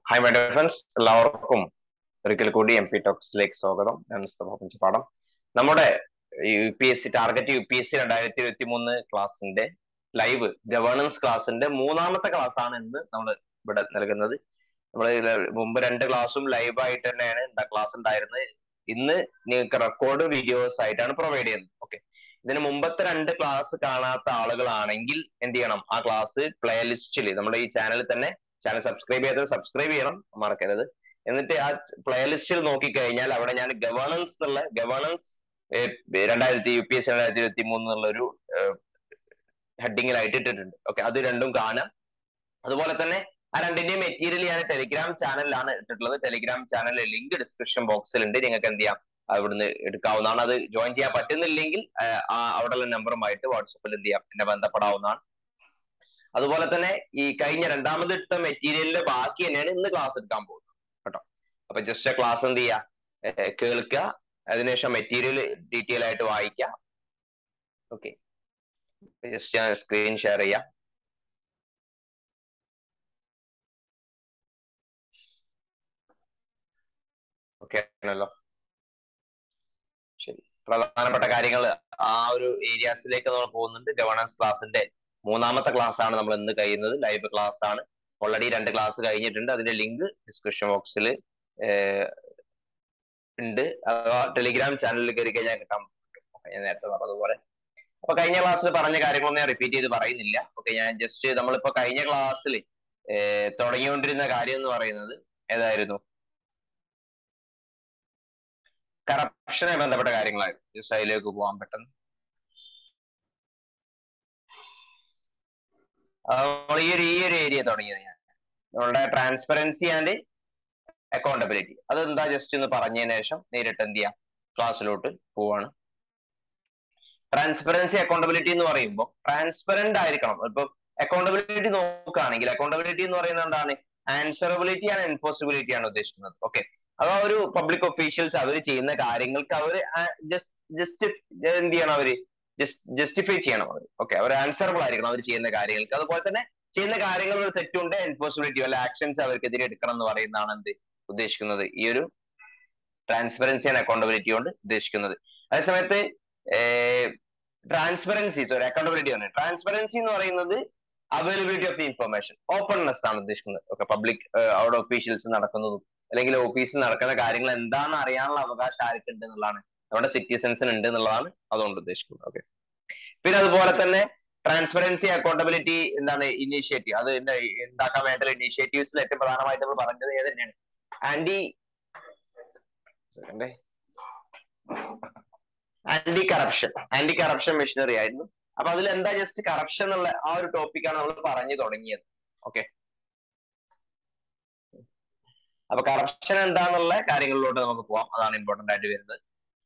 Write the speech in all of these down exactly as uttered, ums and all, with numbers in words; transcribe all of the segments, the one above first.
Hi, my dear friends. എല്ലാവർക്കും ഒരിക്കൽ കൂടി എം പി ടോക്സിലേക്ക് സ്വാഗതം. ഞാൻ മിസ്റ്റർ പാടം. നമ്മുടെ U P S C target U P S C രണ്ടായിരത്തി ഇരുപത്തി മൂന്ന് ക്ലാസിന്റെ ലൈവ് ഗവേണൻസ് ക്ലാസിന്റെ മൂന്നാമത്തെ ക്ലാസ് ആണ് ഇന്ന് നമ്മൾ ഇവിടെ നൽകുന്നത്. നമ്മൾ മുമ്പ് രണ്ട് ക്ലാസ്സും ലൈവ് ആയിട്ട് തന്നെയാണ് ക്ലാസ് ഉണ്ടായിരുന്നത്. ഇന്ന് നിങ്ങൾക്ക് റെക്കോർഡ് വീഡിയോസ് ആയിട്ടാണ് പ്രൊവൈഡ് ചെയ്യുന്നത്. ഓക്കെ, ഇതിന് മുമ്പത്തെ രണ്ട് ക്ലാസ് കാണാത്ത ആളുകളാണെങ്കിൽ എന്ത് ചെയ്യണം? ആ ക്ലാസ് പ്ലേലിസ്റ്റിൽ നമ്മുടെ ഈ ചാനലിൽ തന്നെ, ചാനൽ സബ്സ്ക്രൈബ് ചെയ്തത് സബ്സ്ക്രൈബ് ചെയ്യണം, മറക്കരുത്. എന്നിട്ട് ആ പ്ലേലിസ്റ്റിൽ നോക്കിക്കഴിഞ്ഞാൽ അവിടെ ഞാൻ ഗവേണൻസ് എന്നുള്ള ഗവേണൻസ് രണ്ടായിരത്തി യു പി എസ് സി രണ്ടായിരത്തി ഇരുപത്തി മൂന്ന് എന്നുള്ള ഒരു ഹെഡിങ്ങിലായിട്ട് ഇട്ടിട്ടുണ്ട്. ഓക്കെ, അത് രണ്ടും കാണാം. അതുപോലെ തന്നെ ആ രണ്ടിന്റെയും മെറ്റീരിയൽ ഞാൻ ടെലിഗ്രാം ചാനലിലാണ് ഇട്ടിട്ടുള്ളത്. ടെലിഗ്രാം ചാനലിലെ ലിങ്ക് ഡിസ്ക്രിപ്ഷൻ ബോക്സിൽ ഉണ്ട്. നിങ്ങൾക്ക് എന്ത് ചെയ്യാം? അവിടുന്ന് എടുക്കാവുന്നതാണ്. അത് ജോയിൻ ചെയ്യാൻ പറ്റുന്നില്ലെങ്കിൽ അവിടെയുള്ള നമ്പറുമായിട്ട് വാട്സപ്പിൽ എന്ത് ചെയ്യാം? എന്നെ ബന്ധപ്പെടാവുന്നതാണ്. അതുപോലെ തന്നെ ഈ കഴിഞ്ഞ രണ്ടാമത് ഇട്ട മെറ്റീരിയലിന്റെ ബാക്കി തന്നെയാണ് ഇന്ന് ക്ലാസ് എടുക്കാൻ പോകുന്നത് കേട്ടോ. അപ്പൊ ജസ്റ്റ് ക്ലാസ് എന്ത് ചെയ്യുക? കേൾക്കുക, അതിനുശേഷം മെറ്റീരിയൽ ഡീറ്റെയിൽ ആയിട്ട് വായിക്കുക. ഓക്കെ, ജസ്റ്റ് ഞാൻ സ്ക്രീൻ ഷെയർ ചെയ്യാം. ഓക്കെ ആണല്ലോ, ശരി. പ്രധാനപ്പെട്ട കാര്യങ്ങൾ ആ ഒരു ഏരിയാസിലേക്ക് നമ്മൾ പോകുന്നുണ്ട്. ഗവേണൻസ് ക്ലാസിന്റെ മൂന്നാമത്തെ ക്ലാസ് ആണ് നമ്മൾ ഇന്ന് കഴിയുന്നത്. ലൈവ് ക്ലാസ് ആണ്. ഓൾറെഡി രണ്ട് ക്ലാസ് കഴിഞ്ഞിട്ടുണ്ട്. അതിന്റെ ലിങ്ക് ഡിസ്ക്രിപ്ഷൻ ബോക്സിൽ ഉണ്ട്. അഥവാ ടെലിഗ്രാം ചാനലിൽ കയറി കഴിഞ്ഞാൽ കിട്ടാൻ പറ്റും. ഞാൻ നേരത്തെ പറഞ്ഞതുപോലെ. അപ്പൊ കഴിഞ്ഞ ക്ലാസ്സിൽ പറഞ്ഞ കാര്യങ്ങളൊന്നും ഞാൻ റിപ്പീറ്റ് ചെയ്ത് പറയുന്നില്ല. ഓക്കെ, ഞാൻ ജസ്റ്റ് നമ്മളിപ്പോ കഴിഞ്ഞ ക്ലാസ്സിൽ തുടങ്ങിക്കൊണ്ടിരുന്ന കാര്യം എന്ന് പറയുന്നത് ഏതായിരുന്നു? കറപ്ഷനെ ബന്ധപ്പെട്ട കാര്യങ്ങളായിരുന്നു. ജസ്റ്റ് അതിലേക്ക് പോകാൻ പെട്ടെന്ന്. നമ്മൾ ഈ ഒരു ഈ ഒരു ഏരിയ തുടങ്ങിയത് ഞാൻ നമ്മളുടെ ട്രാൻസ്പെറൻസി ആൻഡ് അക്കൗണ്ടബിലിറ്റി. അതെന്താ ജസ്റ്റ് ഒന്ന് പറഞ്ഞതിന് ശേഷം നേരിട്ട് എന്ത് ചെയ്യാം? ക്ലാസ്സിലോട്ട് പോവാണ്. ട്രാൻസ്പെറൻസി അക്കൗണ്ടബിലിറ്റി എന്ന് പറയുമ്പോൾ ട്രാൻസ്പെറന്റ് ആയിരിക്കണം. ഇപ്പൊ അക്കൗണ്ടബിലിറ്റി നോക്കുകയാണെങ്കിൽ അക്കൗണ്ടബിലിറ്റി എന്ന് പറയുന്നത് എന്താണ്? ആൻസറബിലിറ്റി ആൻഡ് എൻഫോഴ്സിബിലിറ്റി ആണ് ഉദ്ദേശിക്കുന്നത്. ഓക്കെ, അതാ ഒരു പബ്ലിക് ഒഫീഷ്യൽസ് അവർ ചെയ്യുന്ന കാര്യങ്ങൾക്ക് അവർ ജസ്റ്റ് എന്ത് ചെയ്യണം? അവര് ജസ്റ്റിഫൈ ചെയ്യണം. അവർ ഓക്കെ, അവർ ആൻസറബിൾ ആയിരിക്കണം അവർ ചെയ്യുന്ന കാര്യങ്ങൾക്ക്. അതുപോലെ തന്നെ ചെയ്യുന്ന കാര്യങ്ങളിൽ ഒരു തെറ്റുണ്ട്, എൻഫോഴ്സിബിലിറ്റി അല്ല ആക്ഷൻസ് അവർക്കെതിരെ എടുക്കണം എന്ന് പറയുന്നതാണ് എന്ത് ഉദ്ദേശിക്കുന്നത്? ഈ ഒരു ട്രാൻസ്പെറൻസി ആൻഡ് അക്കൗണ്ടബിലിറ്റി കൊണ്ട് ഉദ്ദേശിക്കുന്നത്. അതേസമയത്ത് ട്രാൻസ്പെറൻസി സോറി അക്കൗണ്ടബിലിറ്റി ആണ്. ട്രാൻസ്പെറൻസി എന്ന് പറയുന്നത് availability of the information, openness ആണ് ഉദ്ദേശിക്കുന്നത്. ഓക്കെ, പബ്ലിക് അവിടെ ഒഫീഷ്യൽസ് നടക്കുന്നതും അല്ലെങ്കിൽ ഓഫീസിൽ നടക്കുന്ന കാര്യങ്ങൾ എന്താണെന്ന് അറിയാനുള്ള അവകാശം ആർക്കുണ്ട് എന്നുള്ളതാണ്, നമ്മുടെ സിറ്റിസൺസിന് ഉണ്ട് എന്നുള്ളതാണ് അതുകൊണ്ട് ഉദ്ദേശിക്കുന്നത്. ഓക്കെ, പിന്നെ അതുപോലെ തന്നെ ട്രാൻസ്പെറൻസി അക്കൗണ്ടബിലിറ്റി എന്താണ്? ഇനീഷ്യേറ്റീവ്, അത് ഉണ്ടാക്കാൻ വേണ്ടിയുള്ള ഇനീഷ്യേറ്റീവ്സിൽ ഏറ്റവും പ്രധാനമായിട്ട് നമ്മൾ പറഞ്ഞത് ഏത് തന്നെയാണ്? Anti anti corruption anti corruption machinery ആയിരുന്നു. അപ്പൊ അതിൽ എന്താ ജസ്റ്റ് കറപ്ഷൻ എന്നുള്ള ആ ഒരു ടോപ്പിക്കാണ് നമ്മൾ പറഞ്ഞു തുടങ്ങിയത്. ഓക്കെ, അപ്പൊ കറപ്ഷൻ എന്താന്നുള്ള കാര്യങ്ങളിലോട്ട് നമുക്ക് പോവാം. അതാണ് ഇമ്പോർട്ടന്റ് ആയിട്ട് വരുന്നത്.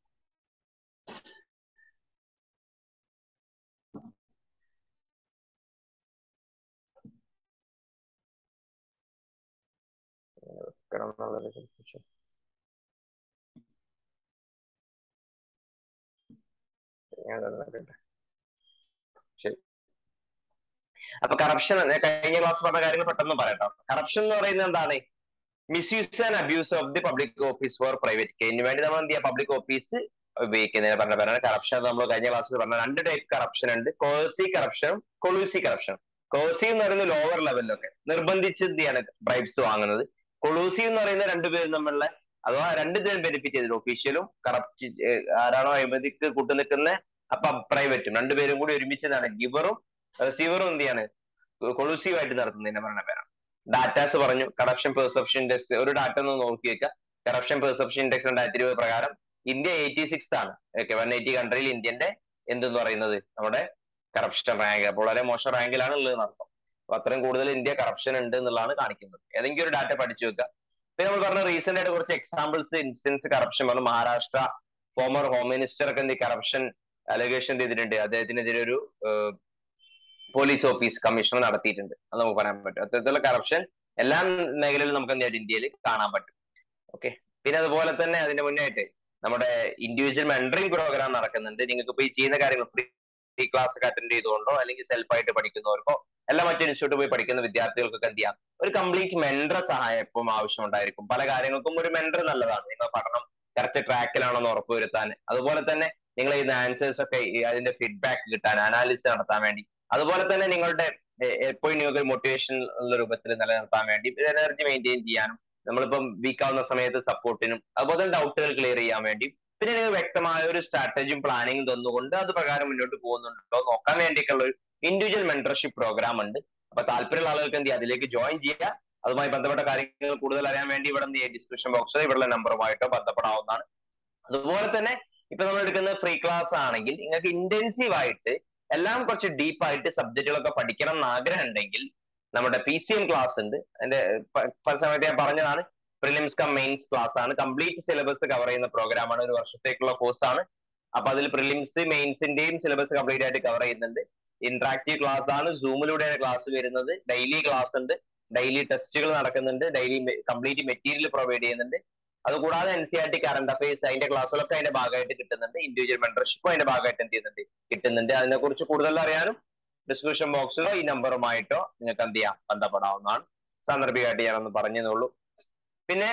ശരി, അപ്പൊ കറപ്ഷൻ കഴിഞ്ഞ ക്ലാസ് പറഞ്ഞ കാര്യങ്ങൾ പെട്ടെന്ന് പറയട്ടോ. കറപ്ഷൻ എന്ന് പറയുന്നത് എന്താണ്? Misuse and abuse of the public office for private ഗെയിന് വേണ്ടി നമ്മൾ എന്ത് ചെയ്യാം? പബ്ലിക് ഓഫീസ് ഉപയോഗിക്കുന്നതിന് പറഞ്ഞ പേരാണ് കറപ്ഷൻ. നമ്മൾ കഴിഞ്ഞ ക്ലാസ്സിൽ പറഞ്ഞ രണ്ട് ടൈപ്പ് കറപ്ഷൻ ഉണ്ട്, കോഴ്സീവ് കറപ്ഷനും കൊളൂസീവ് കറപ്ഷനും. കോഴ്സീവ് എന്ന് പറയുന്നത് ലോവർ ലെവലിലൊക്കെ നിർബന്ധിച്ച് എന്ത് ചെയ്യാണ്? ബ്രൈബ്സ് വാങ്ങുന്നത്. കൊളൂസീവ് എന്ന് പറയുന്ന രണ്ടുപേരും തമ്മിലുള്ള അഥവാ രണ്ടുപേരും ബെനിഫിറ്റ് ചെയ്തിട്ട് ഒഫീഷ്യലും കറപ്റ്റ് ആരാണോ അഴിമതിക്ക് കൂട്ടുനിൽക്കുന്ന അപ്പൊ പ്രൈവറ്റും രണ്ടുപേരും കൂടി ഒരുമിച്ചതാണ് ഗിവറും റിസീവറും എന്ത് ചെയ്യാണ്? കൊളൂസീവ് ആയിട്ട് നടത്തുന്നതിന്റെ പറഞ്ഞ പേരാണ്. ഡാറ്റാസ് പറഞ്ഞു. കറപ്ഷൻ പെർസെപ്ഷൻ ഇൻഡെക്സ് ഒരു ഡാറ്റ ഒന്ന് നോക്കി വെക്കുക. കറപ്ഷൻ പെർസെപ്ഷൻ ഇൻഡെക്സ് രണ്ടായിരത്തി ഇരുപത് പ്രകാരം ഇന്ത്യ എയ്റ്റി സിക്സ് ആണ്. ഓക്കെ, വൺ എയ്റ്റി കൺട്രിയിൽ ഇന്ത്യന്റെ എന്തെന്ന് പറയുന്നത് നമ്മുടെ കറപ്ഷൻ റാങ്ക് അപ്പോൾ വളരെ മോശം റാങ്കിലാണ് ഉള്ളത് നടത്തും. അപ്പൊ അത്രയും കൂടുതൽ ഇന്ത്യ കറപ്ഷൻ ഉണ്ട് എന്നുള്ളതാണ് കാണിക്കുന്നത്. ഏതെങ്കിലും ഒരു ഡാറ്റ പഠിച്ചു വെക്കുക. പിന്നെ നമ്മൾ പറഞ്ഞ റീസെന്റ് ആയിട്ട് കുറച്ച് എക്സാമ്പിൾസ് ഇൻസ്റ്റൻസ് കറപ്ഷൻ പറഞ്ഞു. മഹാരാഷ്ട്ര ഫോമർ ഹോം മിനിസ്റ്റർ ഒക്കെ എന്ത് കറപ്ഷൻ അലിഗേഷൻ ചെയ്തിട്ടുണ്ട്. അദ്ദേഹത്തിനെതിരെ ഒരു പോലീസ് ഓഫീസ് കമ്മീഷണർ നടത്തിയിട്ടുണ്ട്. അത് നമുക്ക് പറയാൻ പറ്റും. അത്തരത്തിലുള്ള കറപ്ഷൻ എല്ലാ മേഖലയിലും നമുക്ക് എന്തായിട്ട് ഇന്ത്യയിൽ കാണാൻ പറ്റും. ഓക്കെ, പിന്നെ അതുപോലെ തന്നെ അതിന്റെ മുന്നായിട്ട് നമ്മുടെ ഇൻഡിവിജ്വൽ മെന്ററിംഗ് പ്രോഗ്രാം നടക്കുന്നുണ്ട്. നിങ്ങൾക്ക് ഇപ്പൊ ഈ ചെയ്യുന്ന കാര്യങ്ങൾ ഫ്രീ ക്ലാസ് ഒക്കെ അറ്റൻഡ് ചെയ്തുകൊണ്ടോ അല്ലെങ്കിൽ സെൽഫായിട്ട് പഠിക്കുന്നവർക്കോ എല്ലാം മറ്റു ഇൻസ്റ്റിറ്റ്യൂട്ട് പോയി പഠിക്കുന്ന വിദ്യാർത്ഥികൾക്കൊക്കെ എന്ത് ചെയ്യാം? ഒരു കംപ്ലീറ്റ് മെന്റർ സഹായം എപ്പം ആവശ്യമുണ്ടായിരിക്കും. പല കാര്യങ്ങൾക്കും ഒരു മെന്റർ നല്ലതാണ്. നിങ്ങൾ പഠനം കറക്റ്റ് ട്രാക്കിലാണെന്ന് ഉറപ്പുവരുത്താൻ, അതുപോലെ തന്നെ നിങ്ങൾ ചെയ്യുന്ന ആൻസേഴ്സ് ഒക്കെ അതിന്റെ ഫീഡ്ബാക്ക് കിട്ടാൻ, അനാലിസിസ് നടത്താൻ വേണ്ടി, അതുപോലെ തന്നെ നിങ്ങളുടെ എപ്പോഴും നിങ്ങൾക്ക് മോട്ടിവേഷൻ ഉള്ള രൂപത്തിൽ നിലനിർത്താൻ വേണ്ടി, എനർജി മെയിൻറ്റെയിൻ ചെയ്യാനും, നമ്മളിപ്പം വീക്ക് ആവുന്ന സമയത്ത് സപ്പോർട്ടിനും, അതുപോലെ തന്നെ ഡൗട്ടുകൾ ക്ലിയർ ചെയ്യാൻ വേണ്ടി, പിന്നെ നിങ്ങൾ വ്യക്തമായ ഒരു സ്ട്രാറ്റജിയും പ്ലാനിങ്ങും തന്നുകൊണ്ട് അത് പ്രകാരം മുന്നോട്ട് പോകുന്നുണ്ടോ നോക്കാൻ വേണ്ടിയിട്ടുള്ള ഒരു ഇൻഡിവിജ്വൽ മെന്റർഷിപ്പ് പ്രോഗ്രാം ഉണ്ട്. അപ്പൊ താല്പര്യമുള്ള ആളുകൾക്ക് എന്ത് ചെയ്യുക, അതിലേക്ക് ജോയിൻ ചെയ്യുക. അതുമായി ബന്ധപ്പെട്ട കാര്യങ്ങൾ കൂടുതൽ അറിയാൻ വേണ്ടി ഇവിടെ എന്ത് ചെയ്യുക, ഡിസ്ക്രിപ്ഷൻ ബോക്സിൽ ഇവിടെയുള്ള നമ്പറുമായിട്ടോ ബന്ധപ്പെടാവുന്നതാണ്. അതുപോലെ തന്നെ ഇപ്പൊ നമ്മൾ എടുക്കുന്ന ഫ്രീ ക്ലാസ് ആണെങ്കിൽ നിങ്ങൾക്ക് ഇന്റൻസീവ് ആയിട്ട് എല്ലാം കുറച്ച് ഡീപ്പ് ആയിട്ട് സബ്ജക്റ്റുകളൊക്കെ പഠിക്കണം എന്ന് ആഗ്രഹം ഉണ്ടെങ്കിൽ നമ്മുടെ പി സി എം ക്ലാസ് ഉണ്ട്. അതിന്റെ പല സമയത്ത് ഞാൻ പറഞ്ഞതാണ്, പ്രിലിംസ് കം മെയിൻസ് ക്ലാസ് ആണ്. കംപ്ലീറ്റ് സിലബസ് കവർ ചെയ്യുന്ന പ്രോഗ്രാം ആണ്, ഒരു വർഷത്തേക്കുള്ള കോഴ്സ് ആണ്. അപ്പൊ അതിൽ പ്രിലിംസ് മെയിൻസിന്റെയും സിലബസ് കംപ്ലീറ്റ് ആയിട്ട് കവർ ചെയ്യുന്നുണ്ട്. ഇന്ററാക്റ്റീവ് ക്ലാസ് ആണ്, സൂമിലൂടെയാണ് ക്ലാസ് വരുന്നത്. ഡെയിലി ക്ലാസ് ഉണ്ട്, ഡെയിലി ടെസ്റ്റുകൾ നടക്കുന്നുണ്ട്, ഡെയിലി കംപ്ലീറ്റ് മെറ്റീരിയൽ പ്രൊവൈഡ് ചെയ്യുന്നുണ്ട്. അതുകൂടാതെ N C R T current affairs അതിന്റെ ക്ലാസ്സുകളൊക്കെ അതിന്റെ ഭാഗമായിട്ട് കിട്ടുന്നുണ്ട്. ഇൻഡിവിജ്വൽ മെന്റർഷിപ്പും അതിന്റെ ഭാഗമായിട്ട് എന്ത് ചെയ്യുന്നുണ്ട്, കിട്ടുന്നുണ്ട്. അതിനെ കുറിച്ച് കൂടുതൽ അറിയാനും ഡിസ്ക്രിപ്ഷൻ ബോക്സിലോ ഈ നമ്പറുമായിട്ടോ നിങ്ങൾക്ക് എന്ത് ചെയ്യാം, ബന്ധപ്പെടാവുന്നതാണ്. സാന്ദർഭികമായിട്ട് ഞാനൊന്ന് പറഞ്ഞതേ. പിന്നെ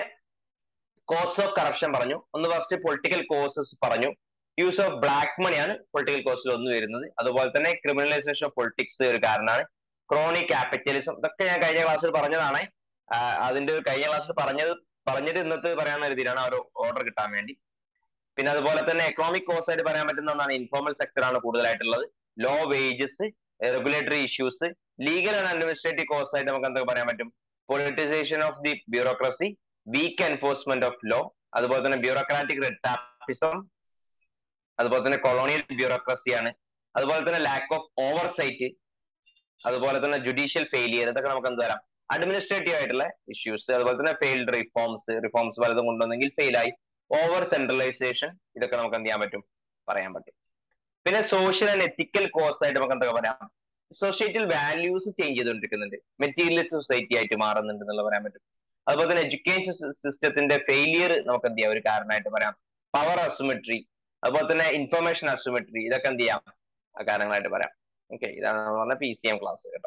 കോസ് ഓഫ് കറപ്ഷൻ പറഞ്ഞു. ഒന്ന് ഫസ്റ്റ് പൊളിറ്റിക്കൽ കോസസ് പറഞ്ഞു. യൂസ് ഓഫ് ബ്ലാക്ക് മണിയാണ് പൊളിറ്റിക്കൽ കോസിൽ ഒന്ന് വരുന്നത്. അതുപോലെ തന്നെ ക്രിമിനലൈസേഷൻ ഓഫ് പൊളിറ്റിക്സ് ഒരു കാരണമാണ്. ക്രോണിക് ക്യാപിറ്റലിസം, ഇതൊക്കെ ഞാൻ കഴിഞ്ഞ ക്ലാസ്സിൽ പറഞ്ഞതാണ്. അതിന്റെ കഴിഞ്ഞ ക്ലാസ്സിൽ പറഞ്ഞത് പറഞ്ഞത് ഇന്നത്തെ പറയാവുന്ന രീതിയിലാണ് ആ ഒരു ഓർഡർ കിട്ടാൻ വേണ്ടി. പിന്നെ അതുപോലെ തന്നെ എക്കണോമിക് കോസ് ആയിട്ട് പറയാൻ പറ്റുന്ന ഒന്നാണ് ഇൻഫോർമൽ സെക്ടർ ആണ് കൂടുതലായിട്ടുള്ളത്. Low wages, regulatory issues, legal and administrative cause ആയിട്ട് നമുക്ക് എന്തൊക്കെ പറയാൻ പറ്റും, politicisation of the bureaucracy, weak enforcement of law, അതുപോലെ തന്നെ ബ്യൂറോക്രാറ്റിക് റെറ്റാപ്പിസം, അതുപോലെ തന്നെ കൊളോണിയൽ ബ്യൂറോക്രസിയാണ്, അതുപോലെ തന്നെ ലാക്ക് ഓഫ് ഓവർസൈറ്റ്, അതുപോലെ തന്നെ ജുഡീഷ്യൽ ഫെയിലിയർ, ഇതൊക്കെ നമുക്ക് എന്ത് വരാം, അഡ്മിനിസ്ട്രേറ്റീവ് ആയിട്ടുള്ള ഇഷ്യൂസ്. അതുപോലെ തന്നെ ഫെയിൽഡ് റിഫോംസ്, റിഫോംസ് പലതും കൊണ്ടുവന്നെങ്കിൽ ഫെയിലായി, ഓവർ സെൻട്രലൈസേഷൻ, ഇതൊക്കെ നമുക്ക് എന്ത് ചെയ്യാൻ പറ്റും, പറയാൻ പറ്റും. പിന്നെ സോഷ്യൽ ആൻഡ് എത്തിക്കൽ കോസ് ആയിട്ട് നമുക്ക് എന്തൊക്കെ പറയാം, സൊസൈറ്റിയിൽ വാല്യൂസ് ചേഞ്ച് ചെയ്തുകൊണ്ടിരിക്കുന്നുണ്ട്, മെറ്റീരിയലിസ്റ്റ് സൊസൈറ്റി ആയിട്ട് മാറുന്നുണ്ട് എന്നുള്ള പറയാൻ പറ്റും. അതുപോലെ തന്നെ എഡ്യൂക്കേഷൻ സിസ്റ്റത്തിന്റെ ഫെയിലിയർ നമുക്ക് എന്ത് ചെയ്യാം, ഒരു കാരണമായിട്ട് പറയാം. പവർ അസിമെട്രി, അതുപോലെ തന്നെ ഇൻഫർമേഷൻ അസിമെട്രി, ഇതൊക്കെ എന്ത് ചെയ്യാം, കാരണങ്ങളായിട്ട് പറയാം. ഓക്കെ, ഇതാണ് നമ്മൾ പറഞ്ഞ പി സി എം ക്ലാസ് കേട്ടോ.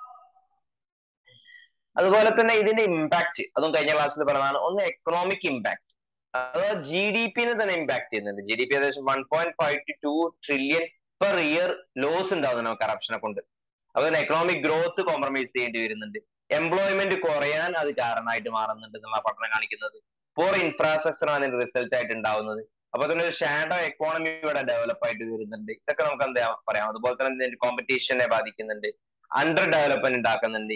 അതുപോലെ തന്നെ ഇതിന്റെ ഇമ്പാക്ട്, അതും കഴിഞ്ഞ ക്ലാസ്സിൽ പറഞ്ഞതാണ്. ഒന്ന് എക്കണോമിക് ഇമ്പാക്ട്, അതായത് ജി ഡി പിനെ തന്നെ ഇമ്പാക്ട് ചെയ്യുന്നുണ്ട്. ജി ഡി പി ഏകദേശം one point five to two trillion per year loss ഉണ്ടാവുന്നുണ്ട് കറപ്ഷനെ കൊണ്ട്. അതുപോലെ എക്കണോമിക് ഗ്രോത്ത് കോംപ്രമൈസ് ചെയ്യേണ്ടി വരുന്നുണ്ട്. എംപ്ലോയ്മെന്റ് കുറയാൻ അത് കാരണമായിട്ട് മാറുന്നുണ്ട് എന്നുള്ള പഠനം കാണിക്കുന്നത്. പോർ ഇൻഫ്രാസ്ട്രക്ചർ ആണ് അതിന്റെ റിസൾട്ട് ആയിട്ട് ഉണ്ടാവുന്നത്. അപ്പൊ തന്നെ ഒരു ഷാഡോ എക്കോണമി ഇവിടെ ഡെവലപ്പ് ആയിട്ട് വരുന്നുണ്ട്. ഇതൊക്കെ നമുക്ക് എന്താ പറയാം. അതുപോലെ തന്നെ കോമ്പറ്റീഷനെ ബാധിക്കുന്നുണ്ട്, അണ്ടർ ഡെവലപ്മെന്റ് ഉണ്ടാക്കുന്നുണ്ട്,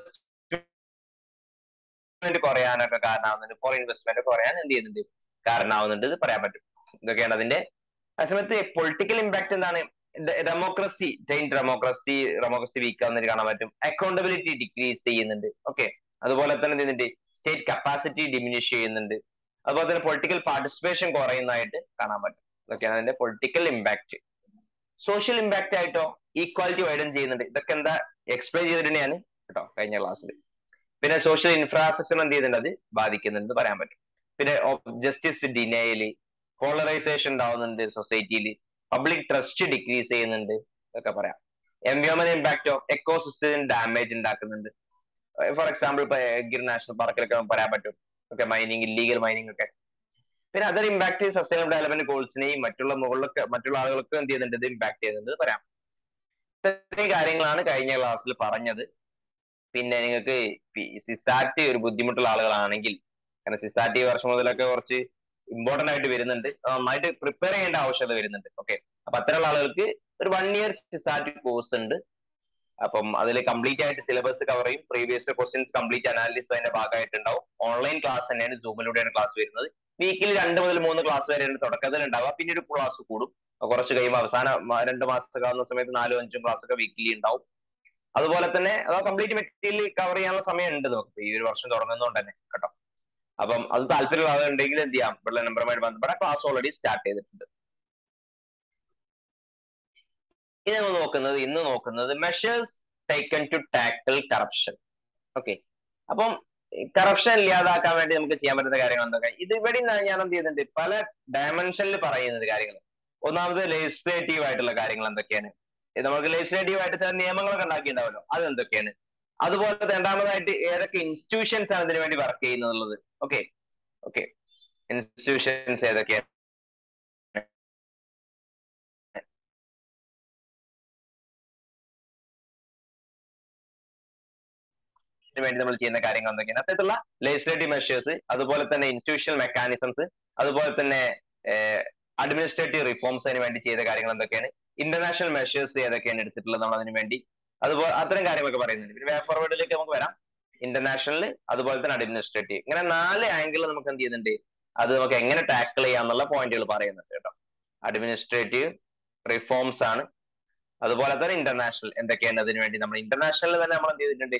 ഇൻവെസ്റ്റ്മെന്റ് കുറയാനൊക്കെ കാരണമാവുന്നുണ്ട്, ഫോർ ഇൻവെസ്റ്റ്മെന്റ് കുറയാൻ എന്ത് ചെയ്യുന്നുണ്ട്, കാരണമാവുന്നുണ്ട്. ഇത് പറയാൻ പറ്റും. ഇതൊക്കെയാണ് അതിന്റെ. അതേസമയത്ത് പൊളിറ്റിക്കൽ ഇമ്പാക്ട് എന്താണ്, democracy time democracy democracy weak ആവുന്നതിന് കാണാൻ പറ്റും. അക്കൗണ്ടബിലിറ്റി ഡിക്രീസ് ചെയ്യുന്നുണ്ട്. ഓക്കെ, അതുപോലെ തന്നെ എന്തുണ്ട്, സ്റ്റേറ്റ് കപ്പാസിറ്റി ഡിമിനിഷ് ചെയ്യുന്നുണ്ട്. അതുപോലെ തന്നെ പൊളിറ്റിക്കൽ പാർട്ടിസിപ്പേഷൻ കുറയുന്നതായിട്ട് കാണാൻ പറ്റും. ഇതൊക്കെയാണ് അതിന്റെ പൊളിറ്റിക്കൽ ഇമ്പാക്ട്. സോഷ്യൽ ഇമ്പാക്ട് ആയിട്ടോ ഈക്വാലിറ്റി വൈഡൻ ചെയ്യുന്നുണ്ട്. ഇതൊക്കെ എന്താ എക്സ്പ്ലെയിൻ ചെയ്തിട്ടുണ്ടെയാണ് കേട്ടോ കഴിഞ്ഞ ക്ലാസ്സിൽ. പിന്നെ സോഷ്യൽ ഇൻഫ്രാസ്ട്രക്ചർ എന്ത് ചെയ്യുന്നുണ്ട്, അത് ബാധിക്കുന്നുണ്ട് പറയാൻ പറ്റും. പിന്നെ ജസ്റ്റിസ് ഡിനയല്, പോളറൈസേഷൻ ഉണ്ടാവുന്നുണ്ട് സൊസൈറ്റിയിൽ, പബ്ലിക് ട്രസ്റ്റ് ഡിക്രീസ് ചെയ്യുന്നുണ്ട്, ഇതൊക്കെ പറയാം. എൻവയോൺമെന്റ് ഇമ്പാക്റ്റോ എക്കോസിസ്റ്റത്തിന് ഡാമേജ് ഉണ്ടാക്കുന്നുണ്ട്. ഫോർ എക്സാമ്പിൾ ഇപ്പൊ ഗിർ നാഷണൽ പാർക്കിലൊക്കെ പറയാൻ പറ്റും. ഓക്കെ, മൈനിങ്, ഇല്ലീഗൽ മൈനിങ് ഒക്കെ. പിന്നെ അതർ ഇമ്പാക്ട് സസ്റ്റൈനബിൾ ഡെവലപ്മെന്റ് ഗോൾസിനെയും മറ്റുള്ള മുകളിലൊക്കെ മറ്റുള്ള ആളുകൾക്ക് എന്ത് ചെയ്യുന്നുണ്ട്, ഇത് ഇമ്പാക്ട് ചെയ്യുന്നുണ്ട് പറയാം. ഇത്രയും കാര്യങ്ങളാണ് കഴിഞ്ഞ ക്ലാസ്സിൽ പറഞ്ഞത്. പിന്നെ നിങ്ങൾക്ക് സിസാറ്റ് ഒരു ബുദ്ധിമുട്ടുള്ള ആളുകളാണെങ്കിൽ, കാരണം സിസാറ്റ് ഈ വർഷം മുതലൊക്കെ കുറച്ച് ഇമ്പോർട്ടന്റ് ആയിട്ട് വരുന്നുണ്ട്, നന്നായിട്ട് പ്രിപ്പയർ ചെയ്യേണ്ട ആവശ്യകത വരുന്നുണ്ട്. ഓക്കെ, അപ്പൊ അത്തരമുള്ള ആളുകൾക്ക് ഒരു വൺ ഇയർ സിസാറ്റ് കോഴ്സ് ഉണ്ട്. അപ്പം അതിൽ കംപ്ലീറ്റ് ആയിട്ട് സിലബസ് കവർ ചെയ്യും, പ്രീവിയസ് ക്വസ്റ്റ്യൻസ് കംപ്ലീറ്റ് അനാലിസിസ് അതിന്റെ ഭാഗമായിട്ടുണ്ടാവും. ഓൺലൈൻ ക്ലാസ് തന്നെയാണ്, സൂമിലൂടെയാണ് ക്ലാസ് വരുന്നത്. വീക്കിൽ രണ്ട് മുതൽ മൂന്ന് ക്ലാസ് വരെയാണ് തുടക്കത്തിൽ ഉണ്ടാവുക. പിന്നെ ഒരു ക്ലാസ് കൂടും കുറച്ച് കഴിയുമ്പോൾ, അവസാന രണ്ട് മാസത്തൊക്കെ ആവുന്ന സമയത്ത് നാലും അഞ്ചും ക്ലാസ് ഒക്കെ വീക്കിലി ഉണ്ടാവും. അതുപോലെ തന്നെ അത് കംപ്ലീറ്റ് മെറ്റീരിയൽ കവർ ചെയ്യാനുള്ള സമയം ഉണ്ട് നമുക്ക് ഈ ഒരു വർഷം തുടങ്ങുന്നതുകൊണ്ട് തന്നെ കേട്ടോ. അപ്പം അത് താല്പര്യമുള്ള ആളുണ്ടെങ്കിൽ എന്ത് ചെയ്യാം, ഇവിടെ നമ്പറുമായിട്ട് ബന്ധപ്പെട്ട ക്ലാസ് ഓൾറെഡി സ്റ്റാർട്ട് ചെയ്തിട്ടുണ്ട്. ഇനി നമ്മൾ നോക്കുന്നത് ഇന്ന് നോക്കുന്നത് measures taken to tackle corruption. Okay, അപ്പം കറപ്ഷൻ ഇല്ലാതാക്കാൻ വേണ്ടി നമുക്ക് ചെയ്യാൻ പറ്റുന്ന കാര്യങ്ങൾ എന്തൊക്കെ, ഇത് ഇവിടെ ഞാൻ എന്ത് ചെയ്യുന്നുണ്ട്, പല ഡയമെൻഷനിൽ പറയുന്നത് കാര്യങ്ങൾ. ഒന്നാമത് ലെജിസ്ലേറ്റീവ് ആയിട്ടുള്ള കാര്യങ്ങൾ എന്തൊക്കെയാണ്, നമുക്ക് ലെജിസ്ലേറ്റീവ് ആയിട്ട് ചില നിയമങ്ങളൊക്കെ ഉണ്ടാക്കിയിട്ടുണ്ടാവല്ലോ, അത് എന്തൊക്കെയാണ്. അതുപോലെ രണ്ടാമതായിട്ട് ഏതൊക്കെ ഇൻസ്റ്റിറ്റ്യൂഷൻസ് ആണ് ഇതിനു വേണ്ടി വർക്ക് ചെയ്യുന്നത്. ഓക്കെ ഓക്കെ ഇൻസ്റ്റിറ്റ്യൂഷൻസ് ഏതൊക്കെയാണ് വേണ്ടി നമ്മൾ ചെയ്യുന്ന കാര്യങ്ങൾ എന്തൊക്കെയാണ്, അത്തരത്തിലുള്ള ലെജിസ്ലേറ്റീവ് മെഷേഴ്സ്, അതുപോലെ തന്നെ ഇൻസ്റ്റിറ്റ്യൂഷണൽ മെക്കാനിസംസ്, അതുപോലെ തന്നെ അഡ്മിനിസ്ട്രേറ്റീവ് റിഫോംസിന് വേണ്ടി ചെയ്ത കാര്യങ്ങൾ എന്തൊക്കെയാണ്, ഇന്റർനാഷണൽ മെഷേഴ്സ് ഏതൊക്കെയാണ് എടുത്തിട്ടുള്ളത് നമ്മൾ അതിന് വേണ്ടി, അതുപോലെ അത്തരം കാര്യങ്ങളൊക്കെ പറയുന്നുണ്ട്. പിന്നെ വേ ഫോർവേഡിലേക്ക് നമുക്ക് വരാം. ഇന്റർനാഷണൽ, അതുപോലെ തന്നെ അഡ്മിനിസ്ട്രേറ്റീവ്, ഇങ്ങനെ നാല് ആംഗിൾ നമുക്ക് എന്ത് ചെയ്യുന്നുണ്ട്, അത് നമുക്ക് എങ്ങനെ ടാക്കിൾ ചെയ്യാം എന്നുള്ള പോയിന്റുകൾ പറയുന്നുണ്ട് കേട്ടോ. അഡ്മിനിസ്ട്രേറ്റീവ് റിഫോംസ് ആണ്, അതുപോലെ തന്നെ ഇന്റർനാഷണൽ എന്തൊക്കെയാണ് അതിന് വേണ്ടി നമ്മൾ ഇന്റർനാഷണലിൽ തന്നെ നമ്മൾ എന്ത് ചെയ്തിട്ടുണ്ട്,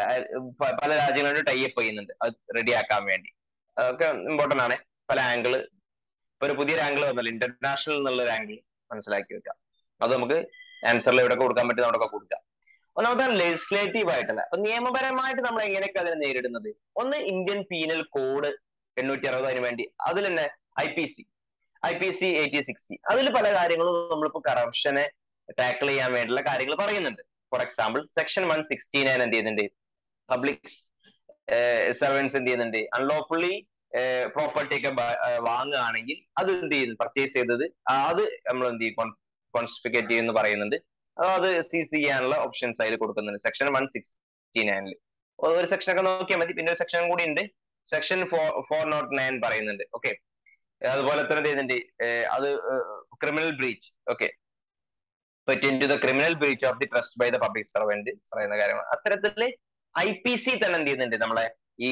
പല രാജ്യങ്ങളോട് ടൈപ്പ് ചെയ്യുന്നുണ്ട് അത് റെഡിയാക്കാൻ വേണ്ടി. അതൊക്കെ ഇമ്പോർട്ടന്റ് ആണ്. പല ആംഗിള്, ഇപ്പൊ ഒരു പുതിയൊരു ആംഗിൾ വന്നല്ലോ ഇന്റർനാഷണൽ എന്നുള്ള ഒരു ആംഗിൾ മനസ്സിലാക്കി വെക്കാം. അത് നമുക്ക് ആൻസറിൽ എവിടെ കൊടുക്കാൻ പറ്റും അവിടെ കൊടുക്കാം. ഒന്നാമത്തെ ലെജിസ്ലേറ്റീവ് ആയിട്ടുള്ള, അപ്പൊ നിയമപരമായിട്ട് നമ്മൾ എങ്ങനെയൊക്കെ അതിനെ നേരിടുന്നത്, ഒന്ന് ഇന്ത്യൻ പീനൽ കോഡ് എണ്ണൂറ്റി അറുപത് അതിന് വേണ്ടി, അതിൽ തന്നെ I P C I P C eighty sixty, അതിൽ പല കാര്യങ്ങളും നമ്മളിപ്പോ കറപ്ഷനെ ടാക്കിൾ ചെയ്യാൻ വേണ്ടിയുള്ള കാര്യങ്ങൾ പറയുന്നുണ്ട്. For example section one sixty nine എന്ത് ചെയ്യുന്നുണ്ട്, പബ്ലിക് സർവൻസ് എന്ത് ചെയ്യുന്നുണ്ട്, അൺലോഫുള്ളി പ്രോപ്പർട്ടി ഒക്കെ വാങ്ങുകയാണെങ്കിൽ അത് എന്ത് ചെയ്യുന്നു, പർച്ചേസ് ചെയ്തത് അത് നമ്മൾ എന്ത് ചെയ്യും, കോൺസ്പിക്കേറ്റ് ചെയ്യുമെന്ന് പറയുന്നുണ്ട്. അത് സീസ് ചെയ്യാനുള്ള ഓപ്ഷൻസ് അതിൽ കൊടുക്കുന്നുണ്ട് സെക്ഷൻ വൺ സിക്സ്റ്റി നയനിൽ. ഒരു സെക്ഷൻ ഒക്കെ നോക്കിയാൽ മതി. പിന്നെ ഒരു സെക്ഷൻ കൂടി ഉണ്ട്, section four four nought nine പറയുന്നുണ്ട്. ഓക്കെ, അതുപോലെ തന്നെ ചെയ്യുന്നുണ്ട് അത് criminal breach. Okay, into the criminal breach of the trust by the public servant പറയുന്ന കാര്യങ്ങൾ. അത്തരത്തില് ഐ പി സി തന്നെ എന്ത് ചെയ്യുന്നുണ്ട്, നമ്മളെ ഈ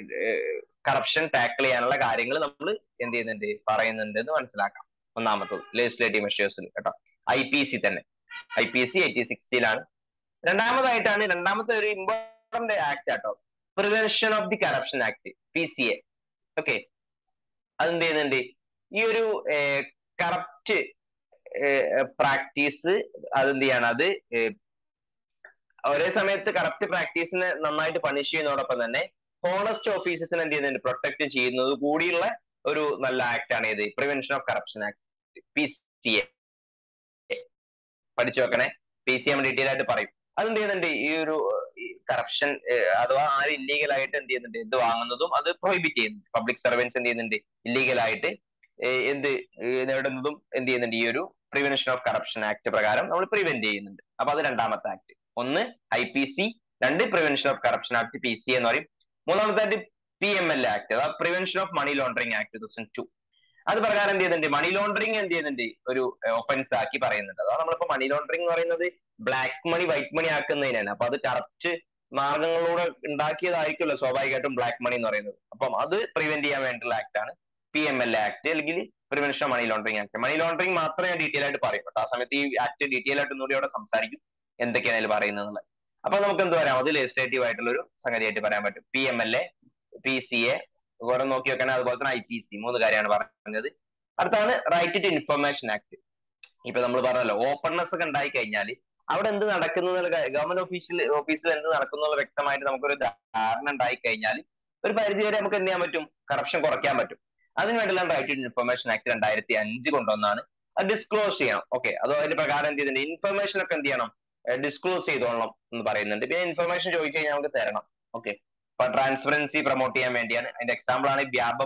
കറപ്ഷൻ ടാക്കിൾ ചെയ്യാനുള്ള കാര്യങ്ങൾ നമ്മൾ എന്ത് ചെയ്യുന്നുണ്ട്, പറയുന്നുണ്ട് എന്ന് മനസ്സിലാക്കാം. ഒന്നാമത്തത് ലെജിസ്ലേറ്റീവ് മെഷേഴ്സിൽ കേട്ടോ, ഐ പി സി തന്നെ, ഐ പി സി എയ്റ്റി സിക്സ്റ്റിയിലാണ്. രണ്ടാമതായിട്ടാണ് രണ്ടാമത്തെ ഒരു ഇമ്പോർട്ടന്റ് ആക്ട് ആട്ടോ, prevention of the corruption act, P C A. Okay, അതെന്ത് ചെയ്യുന്നുണ്ട്, ഈ ഒരു കറപ്റ്റ് പ്രാക്ടീസ് അതെന്ത് ചെയ്യാണ്, അത് ഒരേ സമയത്ത് കറപ്റ്റ് പ്രാക്ടീസിനെ നന്നായിട്ട് പണിഷ് ചെയ്യുന്നതോടൊപ്പം തന്നെ ഹോണസ്റ്റ് ഓഫീസേഴ്സിനെ എന്ത് ചെയ്യുന്നുണ്ട്, പ്രൊട്ടക്ട് ചെയ്യുന്നത് കൂടിയുള്ള ഒരു നല്ല ആക്ട് ആണ് ഇത്, prevention of corruption act, P C A. പഠിച്ചു വെക്കണേ, പി സി എം ഡീറ്റെയിൽ ആയിട്ട് പറയും. അതെന്ത് ചെയ്യുന്നുണ്ട്, ഈ ഒരു കറപ്ഷൻ അഥവാ ആര് ഇല്ലീഗൽ ആയിട്ട് എന്ത് ചെയ്യുന്നുണ്ട്, എന്ത് വാങ്ങുന്നതും അത് പ്രൊഹിബിറ്റ് ചെയ്യുന്നുണ്ട്. പബ്ലിക് സർവൻസ് എന്ത് ചെയ്യുന്നുണ്ട്, ഇല്ലീഗൽ ആയിട്ട് എന്ത് നേടുന്നതും എന്ത് ചെയ്യുന്നുണ്ട്, ഈ ഒരു പ്രിവെൻഷൻ ഓഫ് കറപ്ഷൻ ആക്ട് പ്രകാരം നമ്മൾ പ്രിവെന്റ് ചെയ്യുന്നുണ്ട്. അപ്പൊ അത് രണ്ടാമത്തെ ആക്ട്. ഒന്ന് ഐ പി സി, രണ്ട് prevention of corruption act, P C എന്ന് പറയും. മൂന്നാമത്തെ പി എം എൽ ആക്ട്, അതായത് prevention of money laundering act two thousand two. അത് പ്രകാരം എന്ത് ചെയ്യുന്നുണ്ട്, മണി ലോണ്ടറിംഗ് എന്ത് ചെയ്യുന്നുണ്ട്, ഒരു ഒഫൻസ് ആക്കി പറയുന്നുണ്ട്. അതാണ് നമ്മളിപ്പോ മണി ലോണ്ടറിംഗ് എന്ന് പറയുന്നത് ബ്ലാക്ക് മണി വൈറ്റ് മണി ആക്കുന്നതിനാണ്. അപ്പൊ അത് കറപ്റ്റ് മാർഗങ്ങളിലൂടെ ഉണ്ടാക്കിയതായിരിക്കുമല്ലോ സ്വാഭാവികമായിട്ടും ബ്ലാക്ക് മണി എന്ന് പറയുന്നത്. അപ്പം അത് പ്രിവെന്റ് ചെയ്യാൻ വേണ്ടിയുള്ള ആക്ട് ആണ് പി എം എൽ ആക്ട്, അല്ലെങ്കിൽ prevention of money laundering act. Money laundering മാത്രമേ ഞാൻ ഡീറ്റെയിൽ ആയിട്ട് പറയും. ആ സമയത്ത് ഈ ആക്ട് ഡീറ്റെയിൽ ആയിട്ട് ഒന്നുകൂടി അവിടെ സംസാരിക്കും എന്തൊക്കെയാണ് അതിൽ പറയുന്നത്. അപ്പൊ നമുക്ക് എന്ത് പറയാം, അത് ലെജിസ്ലേറ്റീവ് ആയിട്ടുള്ള ഒരു സംഗതിയായിട്ട് പറയാൻ പറ്റും. P M L A, P C A കുറെ നോക്കി വെക്കണം, അതുപോലെ തന്നെ ഐ പി സി, മൂന്ന് കാര്യമാണ് പറഞ്ഞത്. അടുത്താണ് റൈറ്റ് ടു ഇൻഫർമേഷൻ ആക്ട്. ഇപ്പൊ നമ്മൾ പറഞ്ഞല്ലോ, ഓപ്പൺനെസ് ഒക്കെ ഉണ്ടായി കഴിഞ്ഞാൽ അവിടെ എന്ത് നടക്കുന്നു, ഗവൺമെന്റ് ഓഫീസിൽ ഓഫീസിൽ എന്ത് നടക്കുന്നു വ്യക്തമായിട്ട് നമുക്കൊരു ധാരണ ഉണ്ടായി കഴിഞ്ഞാൽ ഒരു പരിധി വരെ നമുക്ക് എന്ത് ചെയ്യാൻ പറ്റും, കറപ്ഷൻ കുറയ്ക്കാൻ പറ്റും. അതിന് വേണ്ടിയുള്ള റൈറ്റ് ടു ഇൻഫർമേഷൻ ആക്ട് രണ്ടായിരത്തി അഞ്ച് കൊണ്ടുവന്നാണ്. അത് ഡിസ്ക്ലോസ് ചെയ്യണം. ഓക്കെ, അതോ അതിന്റെ പ്രകാരം എന്ത് ചെയ്യുന്നുണ്ട്, ഇൻഫർമേഷൻ ഒക്കെ എന്ത് ചെയ്യണം, ഡിസ്ക്ലോസ് ചെയ്തോളണം എന്ന് പറയുന്നുണ്ട്. പിന്നെ ഇൻഫർമേഷൻ ചോദിച്ചു കഴിഞ്ഞാൽ നമുക്ക് തരണം. ഓക്കെ, അപ്പൊ ട്രാൻസ്പെറൻസി പ്രൊമോട്ട് ചെയ്യാൻ വേണ്ടിയാണ്. അതിന്റെ എക്സാമ്പിൾ ആണ് വ്യാപം,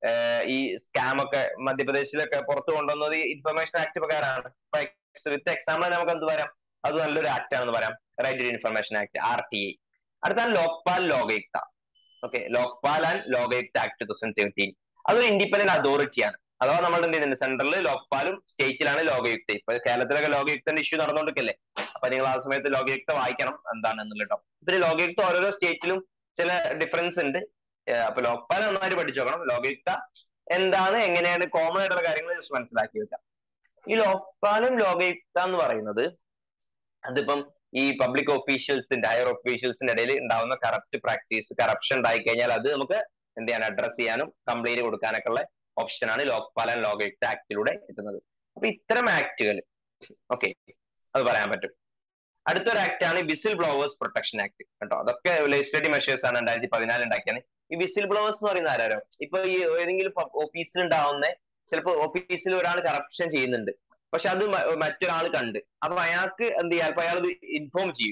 ഈ സ്കാം ഒക്കെ മധ്യപ്രദേശിലൊക്കെ പുറത്തു കൊണ്ടുവന്നത് ഇൻഫർമേഷൻ ആക്ട് പ്രകാരമാണ്. വിത്ത് എക്സാമ്പിൾ നമുക്ക് എന്ത് പറയാം, അത് നല്ലൊരു ആക്ട് ആണെന്ന് പറയാം, right to information act, R T I. അടുത്താണ് Lokpal Lokayukta. Okay, Lokpal and Lokayukta act two thousand seventeen. അതൊരു ഇൻഡിപെൻഡന്റ് അതോറിറ്റിയാണ്. അഥവാ നമ്മൾ എന്ത് ചെയ്യുന്നുണ്ട്, സെൻട്രലിൽ ലോക്പാലും സ്റ്റേറ്റിലാണ് ലോകയുക്ത. ഇപ്പൊ കേരളത്തിലൊക്കെ ലോകയുക്തന്റെ ഇഷ്യൂ നടന്നുകൊണ്ടിരിക്കല്ലേ. അപ്പൊ നിങ്ങൾ ആ സമയത്ത് ലോകയുക്ത വായിക്കണം എന്താണെന്നുള്ള കേട്ടോ. പിന്നെ ലോകയുക്ത ഓരോരോ സ്റ്റേറ്റിലും ചില ഡിഫറൻസ് ഉണ്ട്. അപ്പൊ ലോക്പാൽ നന്നായിട്ട് പഠിച്ചു നോക്കണം. ലോകയുക്ത എന്താണ്, എങ്ങനെയാണ്, കോമൺ ആയിട്ടുള്ള കാര്യങ്ങൾ ജസ്റ്റ് മനസ്സിലാക്കി വെക്കാം. ഈ ലോക്പാലും ലോകയുക്ത എന്ന് പറയുന്നത് അതിപ്പം ഈ പബ്ലിക് ഓഫീഷ്യൽസിന്റെ ഹയർ ഓഫീഷ്യൽസിന്റെ ഇടയിൽ ഉണ്ടാവുന്ന കറപ്റ്റ് പ്രാക്ടീസ്, കറപ്ഷൻ ഉണ്ടായി കഴിഞ്ഞാൽ അത് നമുക്ക് എന്ത് ചെയ്യാൻ, അഡ്രസ് ചെയ്യാനും കംപ്ലൈന്റ് കൊടുക്കാനൊക്കെ ഉള്ള ഓപ്ഷനാണ് ലോക്പാൽ ആൻഡ് ലോകയുക്ത ആക്ടിലൂടെ എത്തുന്നത്. അപ്പൊ ഇത്തരം ആക്ടുകൾ ഓക്കെ അത് പറയാൻ പറ്റും. അടുത്തൊരു ആക്ട് ആണ് വിസിൽ ബ്ലോവേഴ്സ് പ്രൊട്ടക്ഷൻ ആക്ട് കേട്ടോ. അതൊക്കെ ലെജിസ്ലേറ്റീവ് മെഷേഴ്സ് ആണ്, രണ്ടായിരത്തി പതിനാല് ഉണ്ടാക്കിയാണ്. ഈ വിസിൽ ബ്ലോവേഴ്സ് എന്ന് പറയുന്ന ആരോ, ഇപ്പൊ ഈ ഏതെങ്കിലും ഓഫീസിൽ ഉണ്ടാവുന്ന, ചിലപ്പോ ഓഫീസിൽ ഒരാൾ കറപ്ഷൻ ചെയ്യുന്നുണ്ട്, പക്ഷെ അത് മറ്റൊരാൾ കണ്ട്, അപ്പൊ അയാൾക്ക് എന്ത് ചെയ്യാം, അപ്പൊ അയാൾ ഇൻഫോം ചെയ്യും.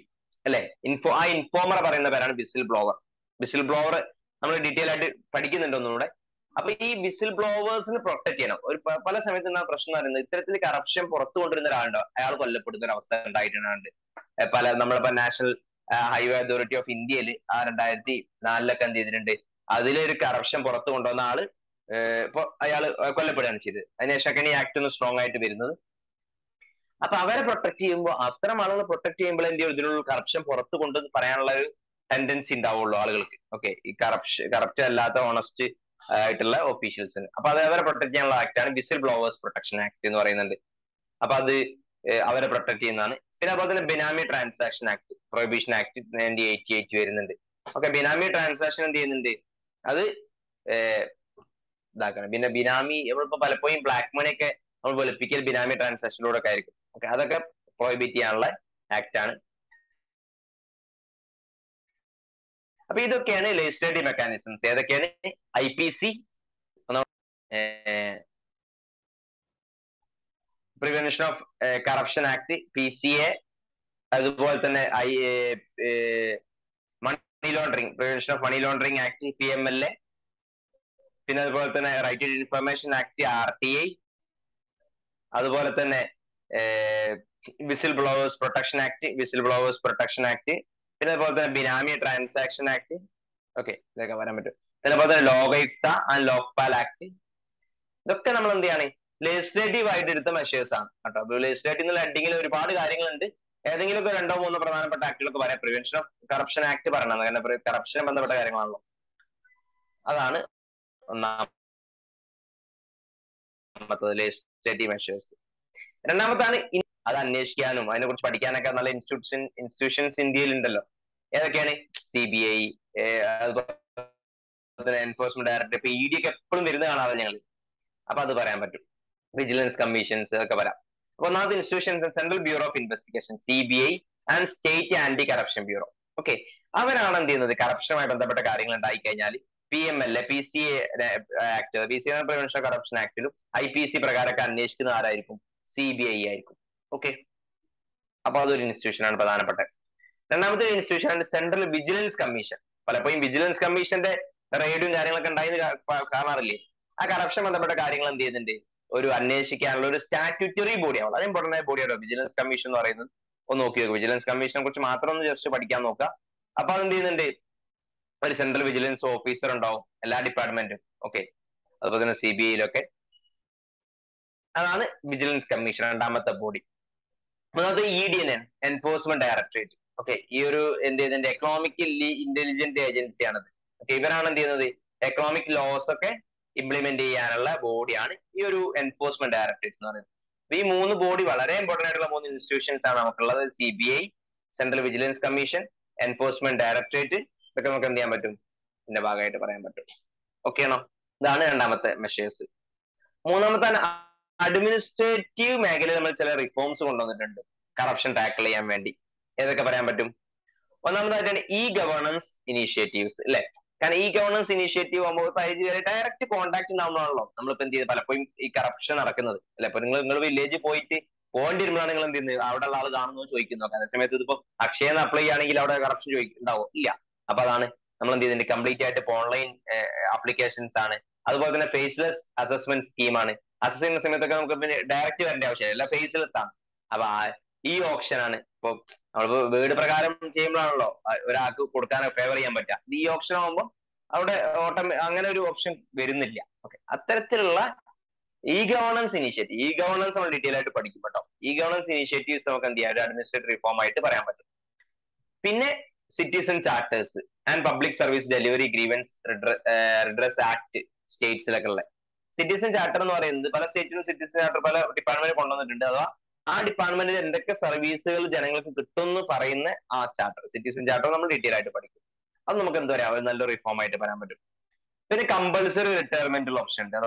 അല്ലെ? ഇൻഫോ ആ ഇൻഫോമർ പറയുന്ന പേരാണ് വിസിൽ ബ്ലോവർ. വിസിൽ ബ്ലോവർ നമ്മൾ ഡീറ്റെയിൽ ആയിട്ട് പഠിക്കുന്നുണ്ട് ഒന്നുകൂടെ. അപ്പൊ ഈ വിസിൽ ബ്ലോവേഴ്സിന് പ്രൊട്ടക്ട് ചെയ്യണം. ഒരു പല സമയത്ത് എന്താ പ്രശ്നം പറയുന്നത്, ഇത്തരത്തിൽ കറപ്ഷൻ പുറത്തു കൊണ്ടുവരുന്ന ഒരാളുണ്ടോ അയാൾ കൊല്ലപ്പെടുന്ന ഒരു അവസ്ഥ ഉണ്ടായിട്ടുണ്ട്. പല നമ്മളിപ്പോ നാഷണൽ ഹൈവേ അതോറിറ്റി ഓഫ് ഇന്ത്യയിൽ ആ രണ്ടായിരത്തി നാലിലൊക്കെ എന്ത് ചെയ്തിട്ടുണ്ട്, അതിലൊരു കറപ്ഷൻ പുറത്തു കൊണ്ടുവന്ന ആള് ഇപ്പൊ അയാൾ കൊല്ലപ്പെടുകയാണ് ചെയ്തത്. അതിനുശേഷം ഈ ആക്ട് ഒന്ന് സ്ട്രോങ് ആയിട്ട് വരുന്നത്. അപ്പൊ അവരെ പ്രൊട്ടക്ട് ചെയ്യുമ്പോൾ, അത്തരം ആളുകൾ പ്രൊട്ടക്ട് ചെയ്യുമ്പോൾ എന്ത് ചെയ്യും, ഇതിലുള്ള കറപ്ഷൻ പുറത്തു കൊണ്ട് പറയാനുള്ള ഒരു ടെൻഡൻസി ഉണ്ടാവുള്ളൂ ആളുകൾക്ക്. ഓക്കെ, ഈ കറപ്ഷൻ കറപ്റ്റ് അല്ലാത്ത ഓണസ്റ്റ് ആയിട്ടുള്ള ഒഫീഷ്യൽസിന്. അപ്പൊ അത് അവരെ പ്രൊട്ടക്ട് ചെയ്യാനുള്ള ആക്ട് ആണ് വിസിൽ ബ്ലോവേഴ്സ് പ്രൊട്ടക്ഷൻ ആക്ട് എന്ന് പറയുന്നുണ്ട്. അപ്പൊ അത് അവരെ പ്രൊട്ടക്ട് ചെയ്യുന്നതാണ്. പിന്നെ അതുപോലെ തന്നെ benami transaction act, prohibition act nineteen eighty eight വരുന്നുണ്ട്. ഓക്കെ, ബിനാമി ട്രാൻസാക്ഷൻ എന്ത് ചെയ്യുന്നുണ്ട്, അത് ഇതാക്കണം. പിന്നെ ബിനാമി നമ്മളിപ്പോ പലപ്പോഴും ബ്ലാക്ക് മണി ഒക്കെ നമ്മൾ വെളുപ്പിക്കൽ ബിനാമി ട്രാൻസാക്ഷനിലൂടെ ഒക്കെ ആയിരിക്കും. ഓക്കെ, അതൊക്കെ പ്രോഹിബിറ്റ് ചെയ്യാനുള്ള ആക്ട് ആണ്. അപ്പൊ ഇതൊക്കെയാണ് ലെജിസ്ലേറ്റീവ് മെക്കാനിസംസ്. ഏതൊക്കെയാണ്? I P C, prevention of corruption act, P C A, അതുപോലെ തന്നെ I money laundering, prevention of money laundering act, P M L A, പിന്നെ അതുപോലെ തന്നെ right to information act, R T I, അതുപോലെ തന്നെ whistle blowers protection act, whistle blowers protection act, പിന്നെ അതുപോലെ തന്നെ ബിനാമി ട്രാൻസാക്ഷൻ ആക്ട്. ഓക്കെ, ഇതൊക്കെ വരാൻ പറ്റും. പിന്നെ അതുപോലെ തന്നെ ലോകായുക്ത ആൻഡ് ലോക്പാൽ ആക്ട്. ഇതൊക്കെ നമ്മൾ എന്ത് ചെയ്യാണ്, ലെജിസ്ലേറ്റീവ് ആയിട്ട് എടുത്ത മെഷേഴ്സ് ആണ് കേട്ടോ. ലെജിസ്ലേറ്റീവ് എന്നുള്ള ഹെഡിങ്ങിൽ ഒരുപാട് കാര്യങ്ങളുണ്ട്. ഏതെങ്കിലും ഒക്കെ രണ്ടോ മൂന്നോ പ്രധാനപ്പെട്ട ആക്ടുകളൊക്കെ പറയാം. പ്രിവെൻഷൻ ഓഫ് കറപ്ഷൻ ആക്ട് പറയണം, കാരണം കറപ്ഷന് ബന്ധപ്പെട്ട കാര്യങ്ങളാണല്ലോ. അതാണ് ഒന്നാമത്തത് ലെജിസ്ലേറ്റീവ് മെഷേഴ്സ്. രണ്ടാമത്താണ് അത് അന്വേഷിക്കാനും അതിനെ കുറിച്ച് പഠിക്കാനൊക്കെ നല്ല ഇൻസ്റ്റിറ്റ്യൂഷൻ ഇൻസ്റ്റിറ്റ്യൂഷൻസ് ഇന്ത്യയിൽ ഉണ്ടല്ലോ. ഏതൊക്കെയാണ്? സി ബി ഐ, അതുപോലെ എൻഫോഴ്സ്മെന്റ് ഡയറക്ടറേറ്റ്, ഇപ്പൊ ഇ ഡി ഒക്കെ എപ്പോഴും വരുന്ന കാണാതെ ഞങ്ങൾ. അപ്പൊ അത് പറയാൻ പറ്റും. വിജിലൻസ് കമ്മീഷൻസ് ഒക്കെ വരാം. അപ്പൊ ഒന്നാമത്തെ institution central bureau of investigation, C B I and state anti corruption bureau. Okay, അവരാണ് എന്ത് ചെയ്യുന്നത്, കറപ്ഷനുമായി ബന്ധപ്പെട്ട കാര്യങ്ങൾ ഉണ്ടായി കഴിഞ്ഞാൽ P M L A, P C A act, P C A prevention of corruption ആക്ടിലും ഐ പി സി പ്രകാരമൊക്കെ അന്വേഷിക്കുന്ന ആരായിരിക്കും? സി ബി ഐ ആയിരിക്കും. ഓക്കെ, അപ്പൊ അതൊരു ഇൻസ്റ്റിറ്റ്യൂഷൻ ആണ് പ്രധാനപ്പെട്ട. രണ്ടാമത്തെ ഇൻസ്റ്റിറ്റ്യൂഷൻ ആണ് സെൻട്രൽ വിജിലൻസ് കമ്മീഷൻ. പലപ്പോഴും വിജിലൻസ് കമ്മീഷന്റെ റെയ്ഡും കാര്യങ്ങളൊക്കെ ഉണ്ടായി കാണാറില്ലേ? ആ കറപ്ഷൻ ബന്ധപ്പെട്ട കാര്യങ്ങൾ എന്ത് ചെയ്യുന്നുണ്ട്, ഒരു അന്വേഷിക്കാനുള്ള ഒരു സ്റ്റാറ്റ്യൂട്ടറി ബോഡിയാണ്. അത് ഇമ്പോർട്ടന്റ് ആയ ബോഡിയാണ് വിജിലൻസ് കമ്മീഷൻ എന്ന് പറയുന്നത്. ഒന്ന് നോക്കി നോക്കുക, വിജിലൻസ് കമ്മീഷനെ കുറിച്ച് മാത്രം ഒന്ന് ജസ്റ്റ് പഠിക്കാൻ നോക്കുക. അപ്പൊ അതെന്ത് ചെയ്യുന്നുണ്ട്, ഒരു സെൻട്രൽ വിജിലൻസ് ഓഫീസർ ഉണ്ടാവും എല്ലാ ഡിപ്പാർട്ട്മെന്റും. ഓക്കെ, അതുപോലെ തന്നെ സി ബി ഐയിലൊക്കെ. അതാണ് വിജിലൻസ് കമ്മീഷൻ, രണ്ടാമത്തെ ബോഡി. മൂന്നാമത്തെ E D N, enforcement directorate. Okay, ഈ ഒരു എന്ത് ചെയ്യുന്നുണ്ട്, എക്കണോമിക്കലി ഇന്റലിജന്റ് ഏജൻസിയാണത്. ഓക്കെ, ഇവരാണ് എന്ത് ചെയ്യുന്നത്, എക്കണോമിക് ലോസ് ഒക്കെ ഇംപ്ലിമെന്റ് ചെയ്യാനുള്ള ബോഡിയാണ് ഈ ഒരു എൻഫോഴ്സ്മെന്റ് ഡയറക്ടറേറ്റ് എന്ന് പറയുന്നത്. അപ്പൊ ഈ മൂന്ന് ബോഡി വളരെ ഇമ്പോർട്ടന്റ് ആയിട്ടുള്ള മൂന്ന് ഇൻസ്റ്റിറ്റ്യൂഷൻസ് ആണ് നമുക്കുള്ളത്. C B I, central vigilance commission, enforcement directorate. ഇതൊക്കെ നമുക്ക് എന്ത് ചെയ്യാൻ പറ്റും, ഇതിന്റെ ഭാഗമായിട്ട് പറയാൻ പറ്റും. ഓക്കെ ആണോ? ഇതാണ് രണ്ടാമത്തെ മെഷേഴ്സ്. മൂന്നാമത്തെ അഡ്മിനിസ്ട്രേറ്റീവ് മേഖലയിൽ നമ്മൾ ചില റിഫോംസ് കൊണ്ടുവന്നിട്ടുണ്ട് കറപ്ഷൻ ടാക്കിൾ ചെയ്യാൻ വേണ്ടി. ഏതൊക്കെ പറയാൻ പറ്റും? ഒന്നാമതായിട്ടാണ് ഇ ഗവേണൻസ് ഇനീഷ്യേറ്റീവ്സ്, അല്ലെ? കാരണം ഈ ഗവേണൻസ് ഇനീഷ്യേറ്റീവ് ആകുമ്പോൾ ഡയറക്റ്റ് കോൺടാക്ട് ഉണ്ടാവുന്നതാണല്ലോ നമ്മളിപ്പോ എന്ത് ചെയ്ത് പലപ്പോഴും ഈ കറപ്ഷൻ നടക്കുന്നത്, അല്ലെ? ഇപ്പൊ നിങ്ങൾ നിങ്ങൾ വില്ലേജിൽ പോയിട്ട് പോകേണ്ടി വരുമ്പോഴാണ് നിങ്ങൾ എന്ത് ചെയ്യുന്നത്, അവിടെ ഉള്ള ആൾ കാണുന്നു ചോദിക്കുന്നു. അതേ സമയത്ത് ഇതിപ്പോ അക്ഷയന്ന് അപ്ലൈ ചെയ്യുകയാണെങ്കിൽ അവിടെ കറപ്ഷൻ ചോദിക്കുന്നുണ്ടാവോ? ഇല്ല. അപ്പൊ അതാണ് നമ്മൾ എന്ത് ചെയ്യുന്നുണ്ട്, കംപ്ലീറ്റ് ആയിട്ട് ഇപ്പൊ ഓൺലൈൻ ആപ്ലിക്കേഷൻസ് ആണ്. അതുപോലെ തന്നെ ഫേസ്ലെസ് അസസ്മെന്റ് സ്കീമാണ്. അസസ് ചെയ്യുന്ന സമയത്തൊക്കെ നമുക്ക് പിന്നെ ഡയറക്റ്റ് വരേണ്ട ആവശ്യമില്ല, ഫേസ്ലെസ് ആണ്. അപ്പൊ ഈ ഓപ്ഷൻ ആണ് ഇപ്പൊ നമ്മളിപ്പോ വീട് പ്രകാരം ചെയ്യുമ്പോഴാണല്ലോ ഒരാൾക്ക് കൊടുക്കാൻ ഫേവർ ചെയ്യാൻ പറ്റുക. ഈ ഓപ്ഷൻ ആകുമ്പോൾ അവിടെ ഓട്ടോമേ അങ്ങനെ ഒരു ഓപ്ഷൻ വരുന്നില്ല. ഓക്കെ, അത്തരത്തിലുള്ള E governance initiative, E governance നമ്മൾ ഡീറ്റെയിൽ ആയിട്ട് പഠിക്കും കേട്ടോ. ഇ ഗവേണൻസ് ഇനീഷ്യേറ്റീവ്സ് നമുക്ക് എന്ത് ചെയ്യാം, ഒരു അഡ്മിനിസ്ട്രേറ്റീവ് റിഫോം ആയിട്ട് പറയാൻ പറ്റും. പിന്നെ citizen charters and public service delivery grievance redress act സ്റ്റേറ്റ്സിലൊക്കെ ഉള്ള സിറ്റിസൺ ചാർട്ടർ എന്ന് പറയുന്നത് പല സ്റ്റേറ്റിലും സിറ്റിസൺ ചാർട്ടർ പല ഡിപ്പാർട്ട്മെന്റ് കൊണ്ടുവന്നിട്ടുണ്ട്. അഥവാ ആ ഡിപ്പാർട്ട്മെന്റിൽ എന്തൊക്കെ സർവീസുകൾ ജനങ്ങൾക്ക് കിട്ടുമെന്ന് പറയുന്ന ആ ചാർട്ടർ, സിറ്റിസൺ ചാർട്ടർ നമ്മൾ ഡീറ്റെയിൽ ആയിട്ട് പഠിക്കും. അത് നമുക്ക് എന്താ പറയാ, നല്ല റിഫോം ആയിട്ട് പറയാൻ പറ്റും. പിന്നെ കമ്പൾസറി റിട്ടയർമെന്റൽ ഓപ്ഷൻ ഉണ്ട്.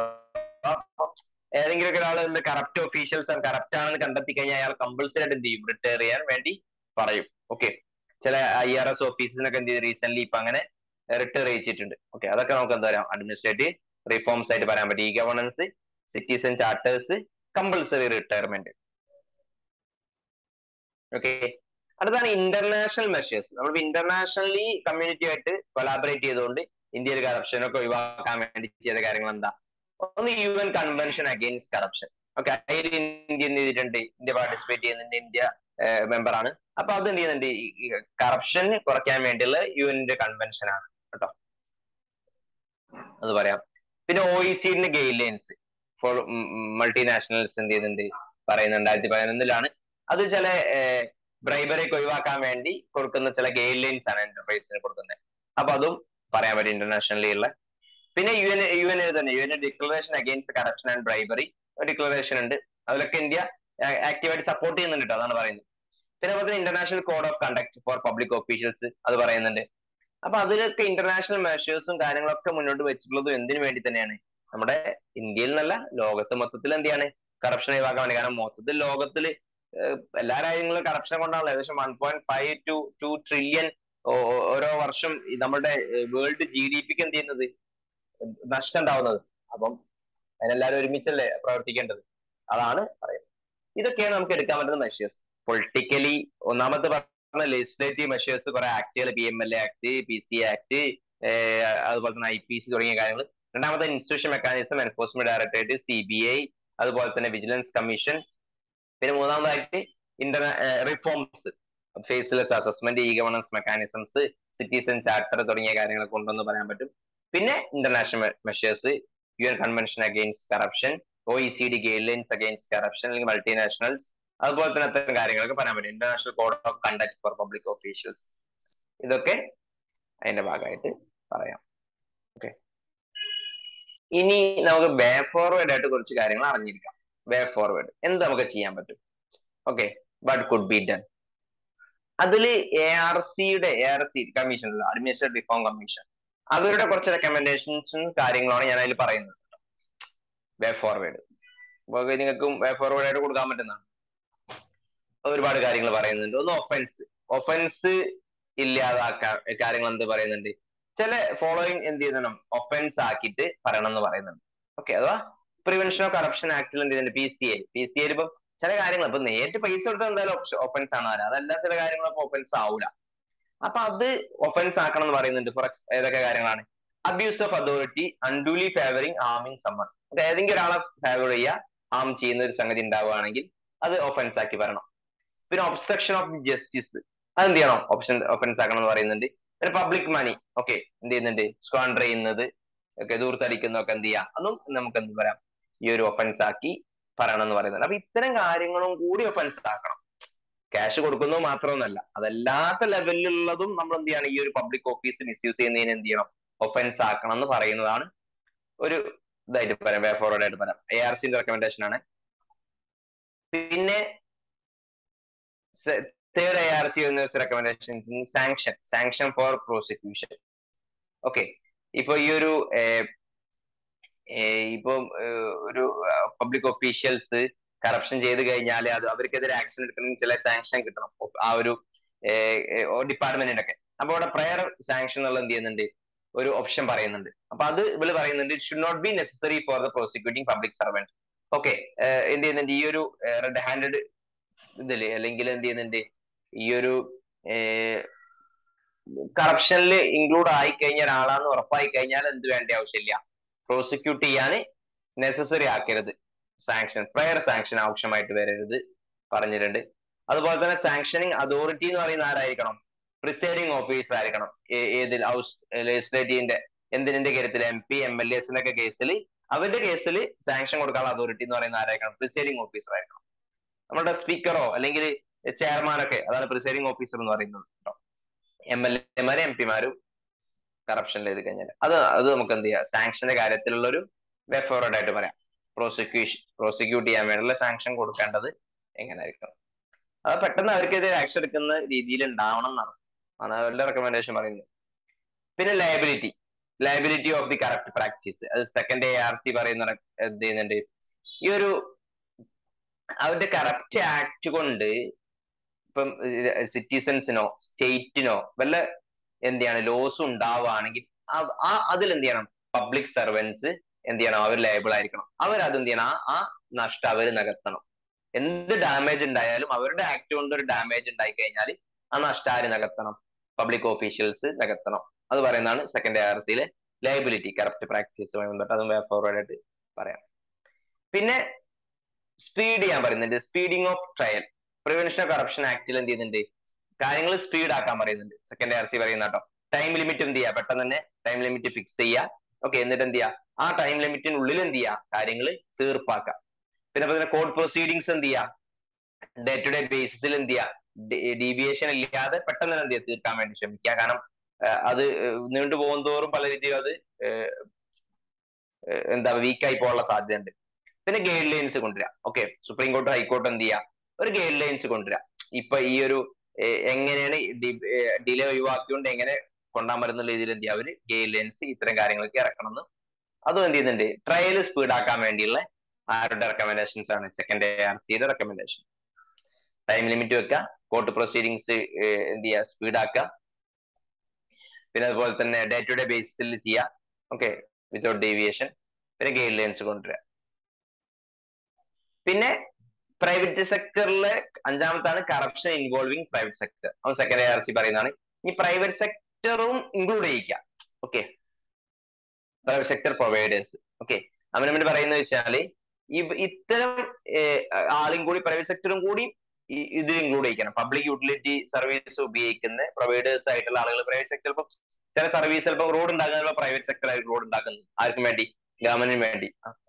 ഏതെങ്കിലും ഒക്കെ ഒരാൾ കറപ്റ്റ് ഒഫീഷ്യൽസ് ആണ്, കറപ്റ്റ് ആണെന്ന് കണ്ടെത്തി കഴിഞ്ഞാൽ അയാൾ കമ്പൾസറി ആയിട്ട് എന്ത് ചെയ്യും, റിട്ടയർ ചെയ്യാൻ വേണ്ടി പറയും. ഓക്കെ, ചില ഐ ആർ എസ് ഓഫീസിനൊക്കെ എന്ത് ചെയ്യും, റീസെന്റ് ഇപ്പൊ അങ്ങനെ റിട്ടയർ ചെയ്യിച്ചിട്ടുണ്ട്. ഓക്കെ, അതൊക്കെ നമുക്ക് എന്താ പറയാം, അഡ്മിനിസ്ട്രേറ്റീവ് റിഫോംസ് ആയിട്ട് പറയാൻ പറ്റും. E governance, citizen charters, compulsory retirement. Okay, അടുത്താണ് ഇന്റർനാഷണൽ മെഷേഴ്സ്. നമ്മൾ ഇന്റർനാഷണലി കമ്മ്യൂണിറ്റി ആയിട്ട് കൊളാബറേറ്റ് ചെയ്തുകൊണ്ട് ഇന്ത്യയിൽ കറപ്ഷനൊക്കെ ഒഴിവാക്കാൻ വേണ്ടി ചെയ്ത കാര്യങ്ങൾ എന്താ? ഒന്ന് U N convention against corruption. Okay, അതിൽ ഇന്ത്യ എന്ത് ചെയ്തിട്ടുണ്ട്? ഇന്ത്യ പാർട്ടിസിപ്പേറ്റ് ചെയ്യുന്നുണ്ട്, ഇന്ത്യ മെമ്പർ ആണ്. അപ്പൊ അത് എന്ത് ചെയ്യുന്നുണ്ട്? ഈ കറപ്ഷൻ കുറയ്ക്കാൻ വേണ്ടിയുള്ള യു എൻ്റെ കൺവെൻഷൻ ആണ് കേട്ടോ, അത് പറയാം. പിന്നെ ഒ ഇ സിന്റെ ഗൈഡ് ലൈൻസ് ഫോർ മൾട്ടിനാഷണൽസ് എന്ത് ചെയ്യുന്നുണ്ട്? പറയുന്നത് രണ്ടായിരത്തി പതിനൊന്നിലാണ്. അത് ചില ബ്രൈബറി ഒക്കെ ഒഴിവാക്കാൻ വേണ്ടി കൊടുക്കുന്ന ചില ഗൈഡ് ലൈൻസ് ആണ് എന്റർപ്രൈസിന് കൊടുക്കുന്നത്. അപ്പൊ അതും പറയാൻ പറ്റും ഇന്റർനാഷണലി ഉള്ള. പിന്നെ യു എൻ യു എൻ തന്നെ U N declaration against corruption and bribery declaration ഉണ്ട്. അതിലൊക്കെ ഇന്ത്യ ആക്റ്റീവായിട്ട് സപ്പോർട്ട് ചെയ്യുന്നുണ്ട്, അതാണ് പറയുന്നത്. പിന്നെ അതുപോലെ international code of conduct for public officials അത് പറയുന്നുണ്ട്. അപ്പൊ അതിലൊക്കെ ഇന്റർനാഷണൽ മെഷേഴ്സും കാര്യങ്ങളൊക്കെ മുന്നോട്ട് വെച്ചിട്ടുള്ളതും എന്തിനു വേണ്ടി തന്നെയാണ്? നമ്മുടെ ഇന്ത്യയിൽ നിന്നല്ല, ലോകത്ത് മൊത്തത്തിൽ എന്താണ് കറപ്ഷൻ ഒഴിവാക്കാൻ വേണ്ടി. കാരണം മൊത്തത്തിൽ ലോകത്തിൽ എല്ലാ രാജ്യങ്ങളും കറപ്ഷൻ കൊണ്ടാണല്ലോ ഏകദേശം one point five to two trillion ഓരോ വർഷം നമ്മുടെ വേൾഡ് ജി ഡി പിക്ക് എന്ത് ചെയ്യുന്നത്? നഷ്ടം ഉണ്ടാവുന്നത്. അപ്പം അതിനെല്ലാവരും ഒരുമിച്ചല്ലേ പ്രവർത്തിക്കേണ്ടത്, അതാണ് പറയുന്നത്. ഇതൊക്കെയാണ് നമുക്ക് എടുക്കാൻ പറ്റുന്ന മെഷേഴ്സ്. പൊളിറ്റിക്കലി ഒന്നാമത്തെ പറഞ്ഞ ലെജിസ്ലേറ്റീവ് മെഷേഴ്സ്, കുറെ ആക്ടുകൾ, P M L A act, P C act, അതുപോലെ തന്നെ ഐ പി സി തുടങ്ങിയ കാര്യങ്ങൾ. രണ്ടാമത്തെ institution mechanism, enforcement directorate, C B I, അതുപോലെ തന്നെ വിജിലൻസ് കമ്മീഷൻ. പിന്നെ മൂന്നാമതായിട്ട് inter reforms, faceless assessment, E governance mechanisms, citizen charter തുടങ്ങിയ കാര്യങ്ങൾ കൊണ്ടെന്ന് പറയാൻ പറ്റും. പിന്നെ international measures, U N convention against corruption, O E C D guidelines against corruption, അല്ലെങ്കിൽ മൾട്ടിനാഷണൽസ്, അതുപോലെ തന്നെ അത്തരം കാര്യങ്ങളൊക്കെ പറയാൻ പറ്റും. International code of conduct for public officials, ഇതൊക്കെ അതിന്റെ ഭാഗമായിട്ട് പറയാം. ഓക്കെ, ഇനി നമുക്ക് വേ ഫോർവേഡ് ആയിട്ട് കുറച്ച് കാര്യങ്ങൾ അറിഞ്ഞിരിക്കാം. വേ ഫോർവേഡ് എന്ത് നമുക്ക് ചെയ്യാൻ പറ്റും? Okay, what could be done? അതില് എ ആർ സിയുടെ A R C commission, administrative reform commission, അവരുടെ കുറച്ച് റെക്കമെൻഡേഷൻസും കാര്യങ്ങളാണ് ഞാൻ അതിൽ പറയുന്നത്. വേ ഫോർവേഡ് നിങ്ങൾക്കും വേ ഫോർവേഡ് ആയിട്ട് കൊടുക്കാൻ പറ്റുന്നതാണ്. ഒരുപാട് കാര്യങ്ങൾ പറയുന്നുണ്ട്. ഒന്ന് ഒഫൻസ് ഒഫൻസ് ഇല്ലാതാക്കാൻ കാര്യങ്ങൾ എന്ത് പറയുന്നുണ്ട്? ചില ഫോളോയിങ് എന്ത് ചെയ്യണം? ഒഫൻസ് ആക്കിയിട്ട് പറയണം എന്ന് പറയുന്നുണ്ട്. ഓക്കെ, അഥവാ പ്രിവെൻഷൻ ഓഫ് കറപ്ഷൻ ആക്ടിൽ എന്ത് ചെയ്യുന്നുണ്ട്? P C A P C A ഇപ്പം ചില കാര്യങ്ങൾ ഇപ്പൊ നേരിട്ട് പൈസ കൊടുത്താൽ എന്തായാലും ഒഫൻസ് ആണ് വരാം, അതല്ല ചില കാര്യങ്ങളൊക്കെ ഒഫൻസ് ആവൂല. അപ്പൊ അത് ഒഫൻസ് ആക്കണം എന്ന് പറയുന്നുണ്ട്. ഫോർ ഏതൊക്കെ കാര്യങ്ങളാണ്? Abuse of authority, unduly favouring, ഹാമിങ് സമ്മൺ. ഏതെങ്കിലും ഒരാളെ ഫേവർ ചെയ്യുക, ഹാം ചെയ്യുന്ന ഒരു സംഗതി ഉണ്ടാവുകയാണെങ്കിൽ അത് ഒഫൻസ് ആക്കി പറയണം. പിന്നെ ഒബ്സ്ട്രക്ഷൻ ഓഫ് ജസ്റ്റിസ്, അത് എന്ത് ചെയ്യണം? ഓപ്ഷൻ ഒഫൻസ് ആക്കണം എന്ന് പറയുന്നുണ്ട്. പിന്നെ പബ്ലിക് മണി ഓക്കെ എന്ത് ചെയ്യുന്നുണ്ട്? സ്ക്വാണ്ടർ ചെയ്യുന്നത് ഒക്കെ, ദൂർത്തടിക്കുന്നതൊക്കെ എന്ത് ചെയ്യാം? അതും നമുക്ക് എന്ത് പറയാം? ഈ ഒരു ഒഫൻസ് ആക്കി പറയണം എന്ന് പറയുന്നുണ്ട്. അപ്പൊ ഇത്തരം കാര്യങ്ങളും കൂടി ഒഫൻസ് ആക്കണം. ക്യാഷ് കൊടുക്കുന്നത് മാത്രമൊന്നല്ല, അതല്ലാത്ത ലെവലിലുള്ളതും നമ്മൾ എന്ത് ചെയ്യണം? ഈ ഒരു പബ്ലിക് ഓഫീസ് മിസ്യൂസ് ചെയ്യുന്നതിന് എന്ത് ചെയ്യണം? ഒഫൻസ് ആക്കണം എന്ന് പറയുന്നതാണ് ഒരു ഇതായിട്ട് പറയാം, വേ ഫോർവേഡ് ആയിട്ട് പറയാം. എ ആർ സിന്റെ റെക്കമെൻഡേഷൻ ആണ്. പിന്നെ third A R C recommendation, sanction sanction for prosecution. Okay, ഇപ്പൊ ഈ ഒരു ഇപ്പൊ ഒരു പബ്ലിക് ഒഫീഷ്യൽസ് കറപ്ഷൻ ചെയ്ത് കഴിഞ്ഞാൽ അത് അവർക്കെതിരെ ആക്ഷൻ എടുക്കണമെങ്കിൽ ചില സാങ്ഷൻ കിട്ടണം ആ ഒരു ഡിപ്പാർട്ട്മെന്റിന്റെ ഒക്കെ. അപ്പൊ അവിടെ പ്രയർ സാങ്ഷൻ എന്നുള്ള എന്ത് ചെയ്യുന്നുണ്ട്? ഒരു ഓപ്ഷൻ പറയുന്നുണ്ട്. അപ്പൊ അത് ഇവര് പറയുന്നുണ്ട്, it should not be necessary for the prosecuting public servant. Okay, എന്ത് ചെയ്യുന്നുണ്ട്? ഈ ഒരു റെഡ് ഹാൻഡഡ് ഇതില് അല്ലെങ്കിൽ എന്ത് ചെയ്യുന്നുണ്ട്? ഈ ഒരു കറപ്ഷനിൽ ഇൻക്ലൂഡ് ആയി കഴിഞ്ഞ ഒരാളാന്ന് ഉറപ്പായി കഴിഞ്ഞാൽ എന്ത് വേണ്ട ആവശ്യമില്ല? പ്രോസിക്യൂട്ട് ചെയ്യാൻ നെസസറി ആക്കരുത്. സാങ്ഷൻ, പ്രയർ സാങ്ഷൻ ആവശ്യമായിട്ട് വരരുത് പറഞ്ഞിട്ടുണ്ട്. അതുപോലെ തന്നെ സാങ്ഷനിങ് അതോറിറ്റി എന്ന് പറയുന്ന ആരായിരിക്കണം? പ്രിസൈഡിങ് ഓഫീസർ ആയിരിക്കണം. ഏതിൽ? ഹൗസ് ലെജിസ്ലേറ്റീവിന്റെ എന്തിന്റെ കാര്യത്തിൽ? എം പി എം എൽ എസിന്റെ ഒക്കെ കേസിൽ, അവരുടെ കേസിൽ സാങ്ഷൻ കൊടുക്കാനുള്ള അതോറിറ്റി എന്ന് പറയുന്ന ആരായിരിക്കണം? പ്രിസൈഡിങ് ഓഫീസർ ആയിരിക്കണം. നമ്മുടെ സ്പീക്കറോ അല്ലെങ്കിൽ ചെയർമാനൊക്കെ, അതാണ് പ്രിസൈഡിങ് ഓഫീസർ എന്ന് പറയുന്നത് കേട്ടോ. എം എൽ എമാരും എം പിമാരും കറപ്ഷൻ ചെയ്ത് കഴിഞ്ഞാൽ അത് അത് നമുക്ക് എന്ത് ചെയ്യാം? സാങ്ഷന്റെ കാര്യത്തിലുള്ള ഒരു വേ ഫോർവേഡ് ആയിട്ട് പറയാം. പ്രോസിക്യൂഷൻ പ്രോസിക്യൂട്ട് ചെയ്യാൻ വേണ്ടിയുള്ള സാങ്ഷൻ കൊടുക്കേണ്ടത് എങ്ങനെയായിരിക്കണം? അത് പെട്ടെന്ന് അവർക്കെതിരെ ആക്ഷൻ എടുക്കുന്ന രീതിയിൽ ഉണ്ടാവണം എന്നാണ് ആണ് അവരുടെ റെക്കമെൻഡേഷൻ പറയുന്നത്. പിന്നെ liability liability of the corrupt practice, അത് സെക്കൻഡ് എ ആർ സി പറയുന്ന എന്ത് ചെയ്യുന്നുണ്ട്? ഈ ഒരു അവരുടെ കറപ്റ്റ് ആക്ട് കൊണ്ട് ഇപ്പം സിറ്റിസൺസിനോ സ്റ്റേറ്റിനോ വല്ല എന്ത് ചെയ്യണം? ലോസ് ഉണ്ടാവുകയാണെങ്കിൽ ആ അതിൽ എന്ത് ചെയ്യണം? പബ്ലിക് സർവൻസ് എന്ത് ചെയ്യണം? അവർ ലയബിൾ ആയിരിക്കണം. അവർ അത് എന്ത് ചെയ്യണം? ആ നഷ്ടം അവർ നികത്തണം. എന്ത് ഡാമേജ് ഉണ്ടായാലും അവരുടെ ആക്ട് കൊണ്ട് ഒരു ഡാമേജ് ഉണ്ടായി കഴിഞ്ഞാൽ ആ നഷ്ടം ആര് നികത്തണം? പബ്ലിക് ഓഫീഷ്യൽസ് നികത്തണം. അത് പറയുന്നതാണ് സെക്കൻഡ് എ ആർ സിയിലെ ലയബിലിറ്റി കറപ്റ്റ് പ്രാക്ടീസുമായി ബന്ധപ്പെട്ട്. അതും വേ ഫോർവേഡ് ആയിട്ട് പറയാം. പിന്നെ സ്പീഡ് ചെയ്യാൻ പറയുന്നുണ്ട്. Speeding of trial. Prevention of corruption ആക്ടിൽ എന്ത് ചെയ്യുന്നുണ്ട്? കാര്യങ്ങൾ സ്പീഡ് ആക്കാൻ പറയുന്നുണ്ട്. സെക്കൻഡ് ആർ സി പറയുന്ന കേട്ടോ. ടൈം ലിമിറ്റ് എന്ത് ചെയ്യുക? പെട്ടെന്ന് തന്നെ ടൈം ലിമിറ്റ് ഫിക്സ് ചെയ്യുക. ഓക്കെ, എന്നിട്ട് എന്ത് ചെയ്യുക? ആ ടൈം ലിമിറ്റിനുള്ളിൽ എന്ത് ചെയ്യുക? കാര്യങ്ങൾ തീർപ്പാക്കുക. പിന്നെ അതുപോലെ കോർട്ട് പ്രൊസീഡിങ്സ് എന്ത് ചെയ്യുക? ഡേ ടു ഡേ ബേസിസിൽ എന്ത് ചെയ്യുക? ഡീവിയേഷൻ ഇല്ലാതെ പെട്ടെന്ന് തന്നെ എന്ത് ചെയ്യുക? തീർക്കാൻ വേണ്ടി ശ്രമിക്കുക. കാരണം അത് നീണ്ടു പോകും തോറും പല രീതിയിലും അത് എന്താ വീക്കായി പോകാനുള്ള സാധ്യതയുണ്ട്. പിന്നെ ഗൈഡ് ലൈൻസ് കൊണ്ടുവരിക. ഓക്കെ, സുപ്രീം കോർട്ട് ഹൈക്കോർട്ട് എന്ത് ചെയ്യുക? ഒരു ഗൈഡ് ലൈൻസ് കൊണ്ടുവരിക. ഇപ്പൊ ഈ ഒരു എങ്ങനെയാണ് ഡിലേ ഒഴിവാക്കിക്കൊണ്ട് എങ്ങനെ കൊണ്ടാൻ പറ്റുന്ന രീതിയിൽ എന്ത് ചെയ്യുക? അവര് ഗൈഡ് ലൈൻസ് ഇത്തരം കാര്യങ്ങളൊക്കെ ഇറക്കണമെന്ന്. അതും എന്ത് ചെയ്യുന്നുണ്ട്? ട്രയൽ സ്പീഡ് ആക്കാൻ വേണ്ടിയുള്ള ആരുടെ റെക്കമെൻഡേഷൻസ് ആണ്? സെക്കൻഡ് എ ആർ സിയുടെ റെക്കമെൻഡേഷൻ. ടൈം ലിമിറ്റ് വെക്കുക, കോർട്ട് പ്രൊസീഡിങ്സ് എന്ത് ചെയ്യുക? സ്പീഡ് ആക്കുക. പിന്നെ അതുപോലെ തന്നെ ഡേ ടു ഡേ ബേസിസിൽ ചെയ്യുക. Okay, without deviation. പിന്നെ ഗൈഡ് ലൈൻസ് കൊണ്ടുവരിക. പിന്നെ പ്രൈവറ്റ് സെക്ടറിലെ അഞ്ചാമത്താണ് കറപ്ഷൻ ഇൻവോൾവിംഗ് പ്രൈവറ്റ് സെക്ടർ. അത് സെക്കൻഡ് എ ആർ സി പറയുന്നതാണ്. ഈ പ്രൈവറ്റ് സെക്ടറും ഇൻക്ലൂഡ് ചെയ്യിക്കുക. Okay, private sector providers. Okay, അവനെ വേണ്ടി പറയുന്നത് വെച്ചാല് ഈ ഇത്തരം ആളും കൂടി പ്രൈവറ്റ് സെക്ടറും കൂടി ഇതിൽ ഇൻക്ലൂഡ് ചെയ്യിക്കണം. പബ്ലിക് യൂട്ടിലിറ്റി സർവീസ് ഉപയോഗിക്കുന്ന പ്രൊവൈഡേഴ്സ് ആയിട്ടുള്ള ആളുകൾ പ്രൈവറ്റ് സെക്ടർ. ഇപ്പം ചില സർവീസ് ചിലപ്പോൾ റോഡ് ഉണ്ടാക്കുന്ന പ്രൈവറ്റ് സെക്ടർ ആയിരിക്കും റോഡ് ഉണ്ടാക്കുന്നത്. ആർക്കും വേണ്ടി? ഗവൺമെന്റിന് വേണ്ടി.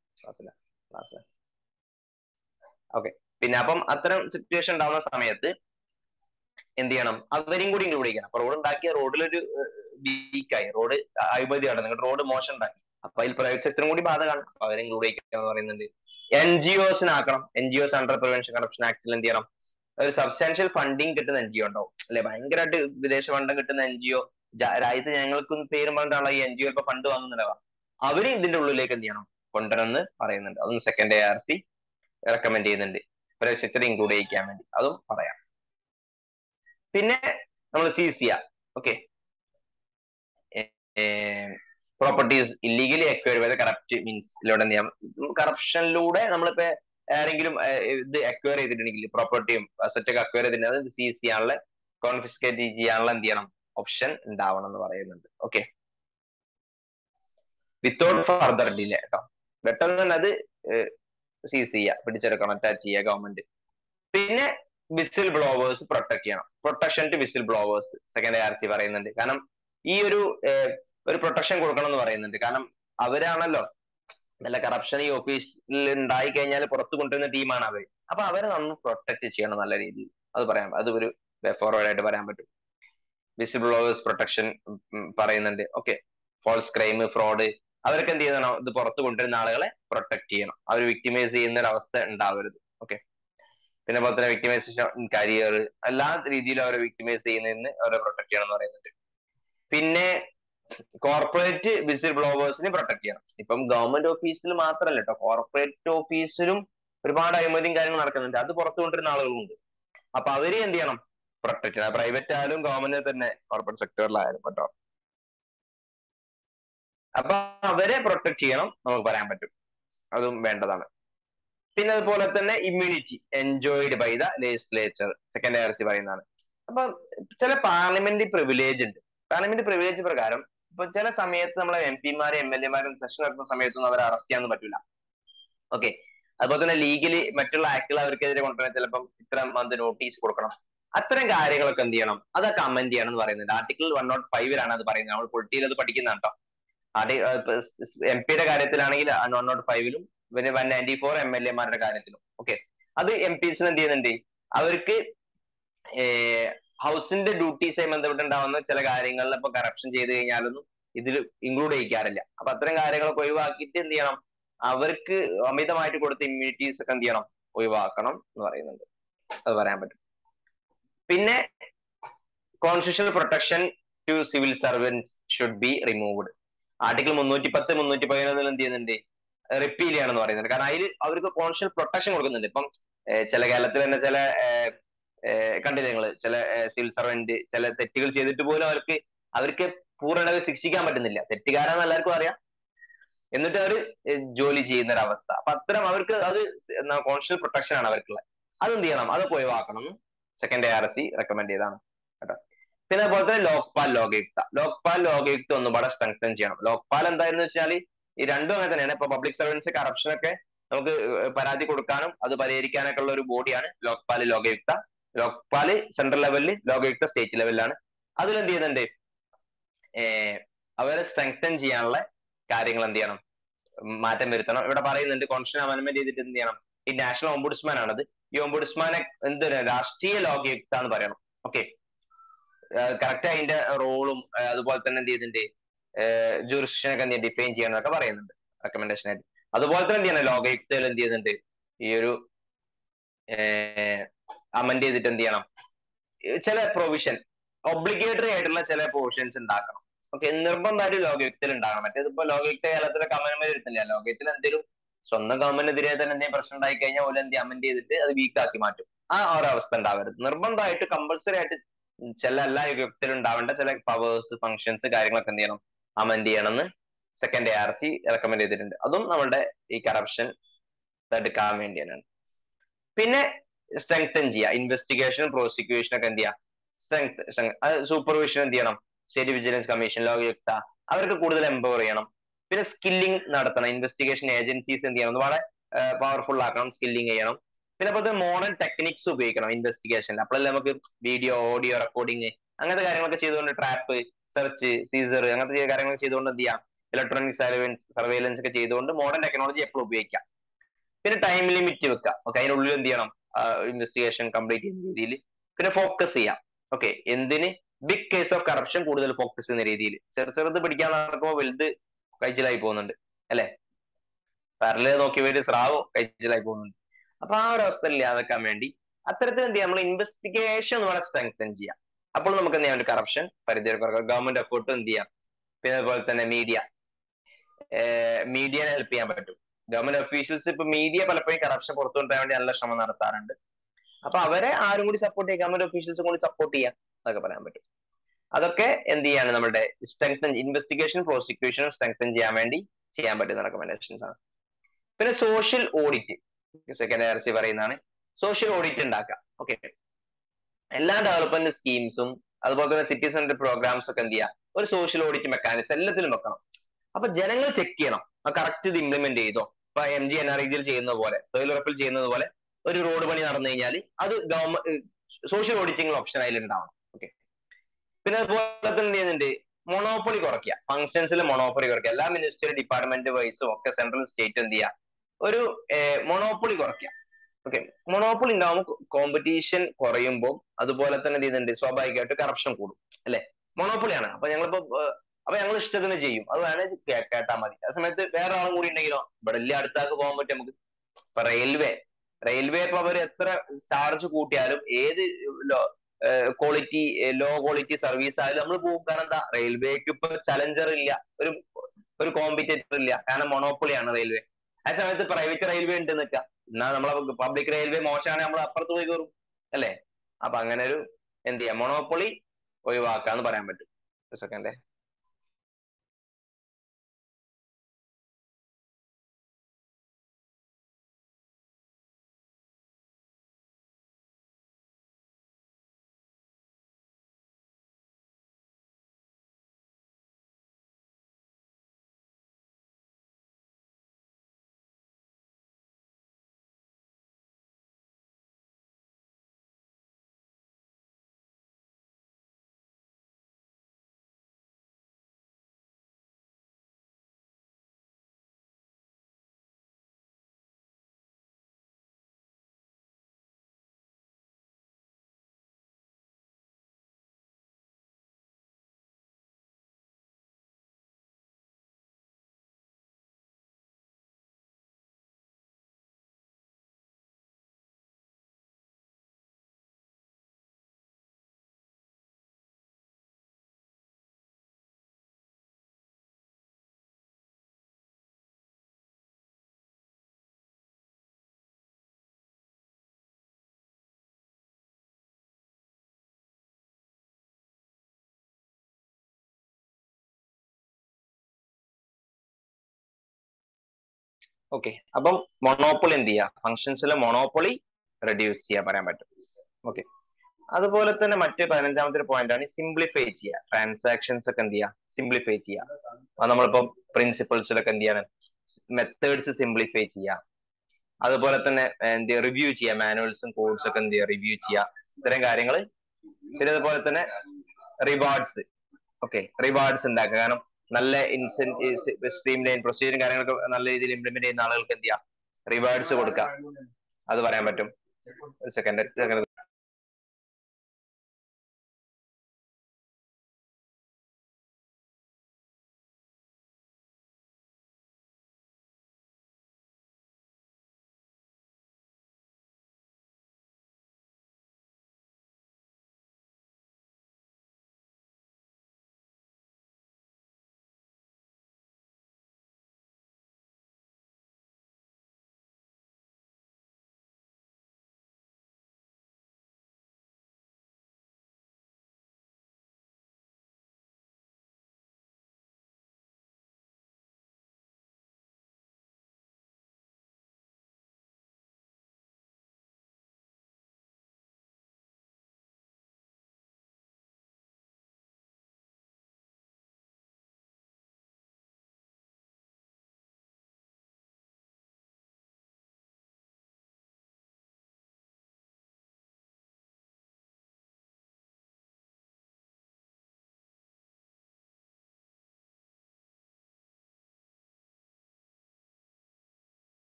ഓക്കെ, പിന്നെ അപ്പം അത്തരം സിറ്റുവേഷൻ ഉണ്ടാവുന്ന സമയത്ത് എന്ത് ചെയ്യണം? അവരെയും കൂടി ഇൻക്ലൂഡ് ചെയ്യണം. അപ്പൊ റോഡ് ഉണ്ടാക്കിയ റോഡിലൊരു വീക്കായി, റോഡ് അഴിമതിയാണ്, നിങ്ങളുടെ റോഡ് മോശം ഉണ്ടാക്കി, അപ്പൊ അതിൽ പ്രൈവറ്റ് സെക്ടറും കൂടി ബാധകമാണ്. അപ്പൊ അവരെ ഇൻക്ലൂഡ് ചെയ്യിക്കുക എന്ന് പറയുന്നുണ്ട്. എൻ ജി ഒസിനാക്കണം. N G Os under prevention corruption ആക്ടിൽ എന്ത് ചെയ്യണം? ഒരു സബ്സ്റ്റാൻഷ്യൽ ഫണ്ടിങ് കിട്ടുന്ന എൻ ജി ഒ ഉണ്ടാവും അല്ലെ? ഭയങ്കരമായിട്ട് വിദേശ ഫണ്ട് കിട്ടുന്ന എൻ ജി ഒ, രാജ്യത്ത് ഞങ്ങൾക്കും പേരും പറഞ്ഞിട്ടാണ് ഈ എൻ ജി ഒ ഇപ്പൊ ഫണ്ട് വാങ്ങുന്നുണ്ടാവുക. അവര് ഇതിന്റെ ഉള്ളിലേക്ക് എന്ത് ചെയ്യണം? കൊണ്ടുവരണമെന്ന് പറയുന്നുണ്ട്. അതും second A R C recommend ചെയ്യുന്നുണ്ട്, പ്രൈവറ്റ് സെക്ടർ ഇൻക്ലൂഡ് ചെയ്യിക്കാൻ വേണ്ടി. അതും പറയാം. പിന്നെ നമ്മൾ സീസ് ചെയ്യുക. ഓക്കെ, properties illegally acquired by the corrupt means ഇതിലൂടെ എന്ത് ചെയ്യാം? കറപ്ഷനിലൂടെ നമ്മളിപ്പോ ആരെങ്കിലും ഇത് അക്വയർ ചെയ്തിട്ടുണ്ടെങ്കിൽ, പ്രോപ്പർട്ടിയും അസറ്റ് ഒക്കെ അക്വയർ ചെയ്തിട്ടുണ്ടെങ്കിൽ അത് സീസ് ചെയ്യാനുള്ള, കോൺഫിസ്കേറ്റ് ചെയ്യാനുള്ള എന്ത് ചെയ്യണം? ഓപ്ഷൻ ഉണ്ടാവണം എന്ന് പറയുന്നുണ്ട്. ഓക്കെ, വിത്തൗട്ട് ഫർദർ ഡിലേ കേട്ടോ. പെട്ടെന്ന് തന്നെ അത് സീസ് ചെയ്യുക, പിടിച്ചെടുക്കണം, അറ്റാച്ച് ചെയ്യുക ഗവൺമെന്റ്. പിന്നെ വിസിൽ ബ്ലോവേഴ്സ് പ്രൊട്ടക്ട് ചെയ്യണം. Protection to whistle blowers second R C പറയുന്നുണ്ട്. കാരണം ഈ ഒരു ഒരു പ്രൊട്ടക്ഷൻ കൊടുക്കണം എന്ന് പറയുന്നുണ്ട്. കാരണം അവരാണല്ലോ നല്ല കറപ്ഷൻ ഈ ഓഫീസിൽ ഉണ്ടായി കഴിഞ്ഞാൽ പുറത്തു കൊണ്ടുവരുന്ന ടീമാണ് അവർ. അപ്പൊ അവരെ നമ്മൾ പ്രൊട്ടക്ട് ചെയ്യണം നല്ല രീതിയിൽ. അത് പറയാം, അത് ഒരു ഫോർവേഡ് ആയിട്ട് പറയാൻ പറ്റും. വിസിൽ ബ്ലോവേഴ്സ് പ്രൊട്ടക്ഷൻ പറയുന്നുണ്ട്. ഓക്കെ, ഫോൾസ് ക്രൈം, ഫ്രോഡ്, അവർക്ക് എന്ത് ചെയ്യണം? ഇത് പുറത്തു കൊണ്ടുവരുന്ന ആളുകളെ പ്രൊട്ടക്ട് ചെയ്യണം. അവർ വിക്ടിമൈസ് ചെയ്യുന്ന ഒരു അവസ്ഥ ഉണ്ടാവരുത്. ഓക്കെ, പിന്നെ അതുപോലെ തന്നെ വിക്ടിമൈസേഷൻ കരിയർ, എല്ലാ രീതിയിലും അവരെ വിക്ടിമൈസ് ചെയ്യുന്നതിന് അവരെ പ്രൊട്ടക്ട് ചെയ്യണം എന്ന് പറയുന്നുണ്ട്. പിന്നെ കോർപ്പറേറ്റ് വിസിൽ ബ്ലോവേഴ്സിനെ പ്രൊട്ടക്ട് ചെയ്യണം. ഇപ്പം ഗവൺമെന്റ് ഓഫീസിൽ മാത്രമല്ല കേട്ടോ, കോർപ്പറേറ്റ് ഓഫീസിലും ഒരുപാട് അഴിമതിയും കാര്യങ്ങൾ നടക്കുന്നുണ്ട്. അത് പുറത്തു കൊണ്ടുവരുന്ന ആളുകളുണ്ട്. അപ്പൊ അവര് എന്ത് ചെയ്യണം? പ്രൊട്ടക്ട് ചെയ്യണം. പ്രൈവറ്റ് ആയാലും ഗവൺമെന്റ് തന്നെ കോർപ്പറേറ്റ് സെക്ടറിലായാലും കേട്ടോ. അപ്പൊ അവരെ പ്രൊട്ടക്ട് ചെയ്യണം നമുക്ക് പറയാൻ പറ്റും. അതും വേണ്ടതാണ്. പിന്നെ അതുപോലെ തന്നെ immunity enjoyed by the legislature second R C പറയുന്നതാണ്. അപ്പൊ ചില പാർലമെന്റ് പ്രിവിലേജ് ഉണ്ട്. പാർലമെന്റ് പ്രിവിലേജ് പ്രകാരം ഇപ്പൊ ചില സമയത്ത് നമ്മളെ എം പിമാരും എം എൽ എമാരും സെഷൻ നടത്തുന്ന സമയത്തൊന്നും അവരെ അറസ്റ്റ് ചെയ്യാനൊന്നും പറ്റില്ല. ഓക്കെ, അതുപോലെ തന്നെ ലീഗലി മറ്റുള്ള ആക്ടുകൾ അവർക്കെതിരെ കൊണ്ടുവരാൻ ചിലപ്പം ഇത്ര മന്ത് നോട്ടീസ് കൊടുക്കണം. അത്തരം കാര്യങ്ങളൊക്കെ എന്ത് ചെയ്യണം? അതൊക്കെ അമെന്റ് ചെയ്യണം എന്ന് പറയുന്നുണ്ട്. ആർട്ടിക്കിൾ വൺ നോട്ട് ഫൈവിലാണ് അത് പറയുന്നത്. നമ്മൾ പൊളിറ്റിയിൽ അത് പഠിക്കുന്നതാണ് കേട്ടോ. എം പിയുടെ കാര്യത്തിലാണെങ്കിൽ വൺ നോട്ട് ഫൈവിലും പിന്നെ one ninety four M L എമാരുടെ കാര്യത്തിലും. ഓക്കെ, അത് എം പിസിന് എന്ത് ചെയ്യുന്നുണ്ട്? അവർക്ക് ഹൗസിന്റെ ഡ്യൂട്ടീസുമായി ബന്ധപ്പെട്ടുണ്ടാവുന്ന ചില കാര്യങ്ങളിൽ ഇപ്പൊ കറപ്ഷൻ ചെയ്ത് കഴിഞ്ഞാലൊന്നും ഇതിൽ ഇൻക്ലൂഡ് ചെയ്യിക്കാറില്ല. അപ്പൊ അത്തരം കാര്യങ്ങളൊക്കെ ഒഴിവാക്കിയിട്ട് എന്ത് ചെയ്യണം? അവർക്ക് അമിതമായിട്ട് കൊടുത്ത ഇമ്മ്യൂണിറ്റീസ് ഒക്കെ എന്ത് ചെയ്യണം? ഒഴിവാക്കണം എന്ന് പറയുന്നുണ്ട്. അത് പറയാൻ പറ്റും. പിന്നെ constitutional protection to civil servants should be removed. Article മുന്നൂറ്റി പത്ത് മുന്നൂറ്റി പതിനൊന്നിൽ എന്ത് ചെയ്യുന്നുണ്ട്? റിപ്പീൽ ചെയ്യണമെന്ന് പറയുന്നുണ്ട്. കാരണം അതിൽ അവർക്ക് കോൺസ്റ്റിറ്റ്യൂഷണൽ പ്രൊട്ടക്ഷൻ കൊടുക്കുന്നുണ്ട്. ഇപ്പം ചില കേരളത്തിൽ തന്നെ ചില കണ്ടില്ലേ നിങ്ങൾ, ചില സിവിൽ സർവന്റ് ചില തെറ്റുകൾ ചെയ്തിട്ട് പോലും അവർക്ക് അവർക്ക് പൂർണ്ണമായി ശിക്ഷിക്കാൻ പറ്റുന്നില്ല. തെറ്റുകാരാന്ന് എല്ലാവർക്കും അറിയാം, എന്നിട്ട് അവർ ജോലി ചെയ്യുന്ന ഒരു അവസ്ഥ. അപ്പൊ അത്തരം അവർക്ക് അത് കോൺസ്റ്റിറ്റ്യൂഷണൽ പ്രൊട്ടക്ഷൻ ആണ് അവർക്കുള്ളത്. അത് എന്ത് ചെയ്യണം? അത് ഒഴിവാക്കണം എന്ന് second A R C recommend ചെയ്താണ്. കേട്ടോ. പിന്നെ അതുപോലെ തന്നെ ലോക്പാൽ ലോകയുക്ത ലോക്പാൽ ലോകയുക്ത ഒന്നും പാടെ സ്ട്രെങ്തൻ ചെയ്യണം. ലോക്പാൽ എന്തായിരുന്നു വെച്ചാൽ ഈ രണ്ടും അങ്ങനെ തന്നെയാണ്. ഇപ്പൊ പബ്ലിക് സർവൻസ് കറപ്ഷൻ ഒക്കെ നമുക്ക് പരാതി കൊടുക്കാനും അത് പരിഹരിക്കാനൊക്കെ ഉള്ള ഒരു ബോഡിയാണ് ലോക്പാൽ ലോകയുക്ത. ലോക്പാൽ സെൻട്രൽ ലെവലിൽ, ലോകയുക്ത സ്റ്റേറ്റ് ലെവലിലാണ്. അതിൽ എന്ത് ചെയ്യുന്നുണ്ട്, ഏർ അവരെ സ്ട്രെങ്തൻ ചെയ്യാനുള്ള കാര്യങ്ങൾ എന്ത് ചെയ്യണം, മാറ്റം വരുത്തണം. ഇവിടെ പറയുന്നുണ്ട് കോൺസ്റ്റിറ്റ്യൂഷൻ അമെന്റ്മെന്റ് ചെയ്തിട്ട് എന്ത് ചെയ്യണം, ഈ നാഷണൽ ഓംബുഡ്സ്മാൻ ആണത്, ഈ ഓംബുഡ്സ്മാനെ എന്ത് രാഷ്ട്രീയ ലോകയുക്ത എന്ന് പറയണം. ഓക്കെ, കറക്റ്റ് അതിന്റെ റോളും അതുപോലെ തന്നെ എന്ത് ചെയ്തിട്ടുണ്ട്, ജൂറിസ്ഡിക്ഷനൊക്കെ എന്ത് ഡിഫൈൻ ചെയ്യണമെന്നൊക്കെ പറയുന്നുണ്ട് റെക്കമെൻഡേഷൻ ആയിട്ട്. അതുപോലെ തന്നെ എന്ത് ചെയ്യണം, ലോകയുക്തയിൽ എന്ത് ചെയ്യുന്നുണ്ട്, ഈ ഒരു അമെന്റ് ചെയ്തിട്ട് എന്ത് ചെയ്യണം, ചില പ്രൊവിഷൻ ഒബ്ലിഗേറ്ററി ആയിട്ടുള്ള ചില പ്രൊവിഷൻസ് ഉണ്ടാക്കണം. ഓക്കെ, നിർബന്ധമായിട്ട് ലോകയുക്തയിൽ ഉണ്ടാകണം. മറ്റേതിപ്പോ ലോകയുക്ത കേരളത്തിലെ അമെന്റ്മെന്റ് വരുത്തില്ല. ലോകയുക്തയിൽ എന്തെങ്കിലും സ്വന്തം ഗവൺമെന്റിനെതിരെ തന്നെ എന്തെങ്കിലും പ്രശ്നം ഉണ്ടായി കഴിഞ്ഞാൽ ഓല് എന്ത് അമെന്റ് ചെയ്തിട്ട് അത് വീക്ക് ആക്കി മാറ്റും. ആ ഒരവസ്ഥ ഉണ്ടാവരുത്. നിർബന്ധമായിട്ട് കമ്പൾസറി ആയിട്ട് ചില എല്ലാ യുഗത്തിലും ഉണ്ടാവേണ്ട ചില പവേഴ്സ്, ഫങ്ഷൻസ്, കാര്യങ്ങളൊക്കെ എന്ത് ചെയ്യണം, അമെന്റ് ചെയ്യണമെന്ന് second A R C recommend ചെയ്തിട്ടുണ്ട്. അതും നമ്മുടെ ഈ കറപ്ഷൻ തടുക്കാൻ വേണ്ടിയാണ്. പിന്നെ സ്ട്രെങ്തൻ ചെയ്യുക, ഇൻവെസ്റ്റിഗേഷൻ, പ്രോസിക്യൂഷൻ ഒക്കെ എന്ത് ചെയ്യുക, സ്ട്രെങ്ത് സൂപ്പർവിഷൻ എന്ത് ചെയ്യണം, സ്റ്റേറ്റ് വിജിലൻസ് കമ്മീഷൻ, ലോകയുക്ത അവർക്ക് കൂടുതൽ എംപവർ ചെയ്യണം. പിന്നെ സ്കില്ലിംഗ് നടത്തണം. ഇൻവെസ്റ്റിഗേഷൻ ഏജൻസീസ് എന്ത് ചെയ്യണം, വളരെ പവർഫുൾ ആക്കണം, സ്കില്ലിംഗ് ചെയ്യണം. പിന്നെ അപ്പോൾ മോഡേൺ ടെക്നിക്സ് ഉപയോഗിക്കണം ഇൻവെസ്റ്റിഗേഷനിൽ. അപ്പോഴല്ലേ നമുക്ക് വീഡിയോ, ഓഡിയോ റെക്കോർഡിങ് അങ്ങനത്തെ കാര്യങ്ങളൊക്കെ ചെയ്തുകൊണ്ട്, ട്രാപ്പ്, സെർച്ച്, സീസർ അങ്ങനത്തെ കാര്യങ്ങൾ ചെയ്തുകൊണ്ട് എന്ത് ചെയ്യാം, ഇലക്ട്രോണിക് സർവൈലൻസ് സർവൈലൻസ് ഒക്കെ ചെയ്തുകൊണ്ട് മോഡേൺ ടെക്നോളജി എപ്പോഴും ഉപയോഗിക്കാം. പിന്നെ ടൈം ലിമിറ്റ് വെക്കുക. ഓക്കെ, അതിനുള്ളിൽ എന്ത് ചെയ്യണം, ഇൻവെസ്റ്റിഗേഷൻ കംപ്ലീറ്റ് ചെയ്യുന്ന രീതിയിൽ. പിന്നെ ഫോക്കസ് ചെയ്യാം. ഓക്കെ, എന്തിന്, ബിഗ് കേസ് ഓഫ് കറപ്ഷൻ കൂടുതൽ ഫോക്കസ് ചെയ്യുന്ന രീതിയിൽ. ചെറു ചെറുത് പിടിക്കാൻ നടക്കുമ്പോൾ വലുത് കഴിച്ചിലായി പോകുന്നുണ്ട് അല്ലെ, പാരലൽ നോക്കി വേണ്ടി സ്രാവ് കഴിച്ചിലായി പോകുന്നുണ്ട്. അപ്പൊ ആ ഒരു അവസ്ഥ ഇല്ലാതാക്കാൻ വേണ്ടി അത്തരത്തിൽ എന്ത് ചെയ്യാം, നമ്മൾ ഇൻവെസ്റ്റിഗേഷൻ വളരെ സ്ട്രെങ്തൻ ചെയ്യാം. അപ്പോൾ നമുക്ക് എന്ത് ചെയ്യാൻ, കറപ്ഷൻ പരിധി കുറക്കാം. ഗവൺമെന്റ് എഫോർട്ട് എന്ത് ചെയ്യാം. പിന്നെ അതുപോലെ തന്നെ മീഡിയ മീഡിയനെ ഹെൽപ്പ് ചെയ്യാൻ പറ്റും. ഗവൺമെന്റ് ഒഫീഷ്യൽസ് ഇപ്പൊ മീഡിയ പലപ്പോഴും കറപ്ഷൻ പുറത്തു കൊണ്ടുവരാൻ വേണ്ടി നല്ല ശ്രമം നടത്താറുണ്ട്. അപ്പൊ അവരെ ആരും കൂടി സപ്പോർട്ട് ചെയ്യാം, ഗവൺമെന്റ് ഒഫീഷ്യൽസും കൂടി സപ്പോർട്ട് ചെയ്യാം എന്നൊക്കെ പറയാൻ പറ്റും. അതൊക്കെ എന്ത് ചെയ്യാണ്, നമ്മുടെ സ്ട്രെങ്തൻ ഇൻവെസ്റ്റിഗേഷൻ, പ്രോസിക്യൂഷനും സ്ട്രെങ്തൻ ചെയ്യാൻ വേണ്ടി ചെയ്യാൻ പറ്റുന്ന റെക്കമെൻഡേഷൻസ് ആണ്. പിന്നെ social audit second R C പറയുന്നതാണ്. സോഷ്യൽ ഓഡിറ്റ് ഉണ്ടാക്കാം. ഓക്കെ, എല്ലാ ഡെവലപ്മെന്റ് സ്കീംസും അതുപോലെ തന്നെ സിറ്റി സെന്റർ പ്രോഗ്രാംസ് ഒക്കെ എന്ത് ചെയ്യുക, ഒരു സോഷ്യൽ ഓഡിറ്റ് മെക്കാനിസം എല്ലാത്തിലും വെക്കണം. അപ്പൊ ജനങ്ങൾ ചെക്ക് ചെയ്യണം കറക്റ്റ് ഇത് ഇംപ്ലിമെന്റ് ചെയ്തോ. ഇപ്പൊ M G N R I ജിയിൽ ചെയ്യുന്ന പോലെ, തൊഴിലുറപ്പിൽ ചെയ്യുന്നത് പോലെ ഒരു റോഡ് പണി നടന്നു കഴിഞ്ഞാൽ അത് ഗവൺമെന്റ് സോഷ്യൽ ഓഡിറ്റിംഗ് ഓപ്ഷൻ അതിൽ ഉണ്ടാവണം. ഓക്കെ, പിന്നെ അതുപോലെ തന്നെ എന്ത് ചെയ്യുന്നുണ്ട്, മൊണോപ്പൊളി കുറയ്ക്കുക, ഫംഗ്ഷൻസിൽ മൊണോപ്പൊളി കുറയ്ക്കുക. എല്ലാ മിനിസ്റ്ററി, ഡിപ്പാർട്ട്മെന്റ് വൈസും ഒക്കെ സെൻട്രൽ സ്റ്റേറ്റ് എന്ത് ചെയ്യുക, ഒരു മൊണോപ്പൊളി കുറയ്ക്കുക. ഓക്കെ, മൊണോപ്പൊളി ഉണ്ടാവുമ്പോൾ കോമ്പറ്റീഷൻ കുറയുമ്പോൾ അതുപോലെ തന്നെ എന്ത് ചെയ്യുന്നുണ്ട്, സ്വാഭാവികമായിട്ട് കറപ്ഷൻ കൂടും അല്ലെ. മൊണോപ്പൊളിയാണ്. അപ്പൊ ഞങ്ങളിപ്പോ അപ്പൊ ഞങ്ങൾ ഇഷ്ടത്തിന് ചെയ്യും, അത് വേണമെങ്കിൽ കേട്ടാൽ മതി. ആ സമയത്ത് വേറെ ആളും കൂടി ഉണ്ടെങ്കിലോ, ഇവിടെ വലിയ അടുത്താക്ക് പോകാൻ പറ്റും നമുക്ക്. ഇപ്പൊ റെയിൽവേ റെയിൽവേ ഇപ്പൊ അവർ എത്ര ചാർജ് കൂട്ടിയാലും ഏത് ക്വാളിറ്റി ലോ ക്വാളിറ്റി സർവീസ് ആയാലും നമ്മൾ പോകും. കാരണം എന്താ, റെയിൽവേക്ക് ഇപ്പൊ ചലഞ്ചർ ഇല്ല, ഒരു ഒരു കോമ്പറ്റേറ്റർ ഇല്ല, കാരണം മൊണോപ്പൊളിയാണ് റെയിൽവേ. ആ സമയത്ത് പ്രൈവറ്റ് റെയിൽവേ ഉണ്ട് നിൽക്കുക, എന്നാൽ നമ്മളെ പബ്ലിക് റെയിൽവേ മോശമാണ്, നമ്മൾ അപ്പുറത്ത് പോയി കയറും അല്ലെ. അപ്പൊ അങ്ങനെ ഒരു എന്ത് ചെയ്യാം, മൊണോപ്പൊളി ഒഴിവാക്കാന്ന് പറയാൻ പറ്റും. സെക്കൻഡ് ഓക്കെ, അപ്പം മൊണോപ്പൊളി എന്ത് ചെയ്യുക, ഫംഗ്ഷൻസിലെ മൊണോപ്പൊളി റെഡ്യൂസ് ചെയ്യാൻ പറയാൻ പറ്റും. ഓക്കെ, അതുപോലെ തന്നെ മറ്റ് പതിനഞ്ചാമത്തെ ഒരു പോയിന്റ് ആണ് സിംപ്ലിഫൈ ചെയ്യുക. ട്രാൻസാക്ഷൻസ് ഒക്കെ എന്ത് ചെയ്യുക, സിംപ്ലിഫൈ ചെയ്യുക. അത് നമ്മളിപ്പം പ്രിൻസിപ്പിൾസിലൊക്കെ എന്ത് ചെയ്യാണ്, മെത്തേഡ്സ് സിംപ്ലിഫൈ ചെയ്യുക. അതുപോലെ തന്നെ എന്ത് റിവ്യൂ ചെയ്യുക, മാനുവൽസും കോഡ്സും ഒക്കെ എന്ത് ചെയ്യുക, റിവ്യൂ ചെയ്യുക. ഇത്തരം കാര്യങ്ങൾ. പിന്നെ അതുപോലെ തന്നെ റിവാർഡ്സ്, ഓക്കെ, റിവാർഡ്സ് ഉണ്ടാക്കുക. കാരണം നല്ല ഇൻസെന്റീവ്, സ്ട്രീം ലൈൻ പ്രൊസീജിയറും കാര്യങ്ങളൊക്കെ നല്ല രീതിയിൽ ഇംപ്ലിമെന്റ് ചെയ്യുന്ന ആളുകൾക്ക് എന്ത് ചെയ്യുക, റിവാർഡ്സ് കൊടുക്കുക. അത് പറയാൻ പറ്റും. ഒരു സെക്കൻഡ് സെക്കൻഡ്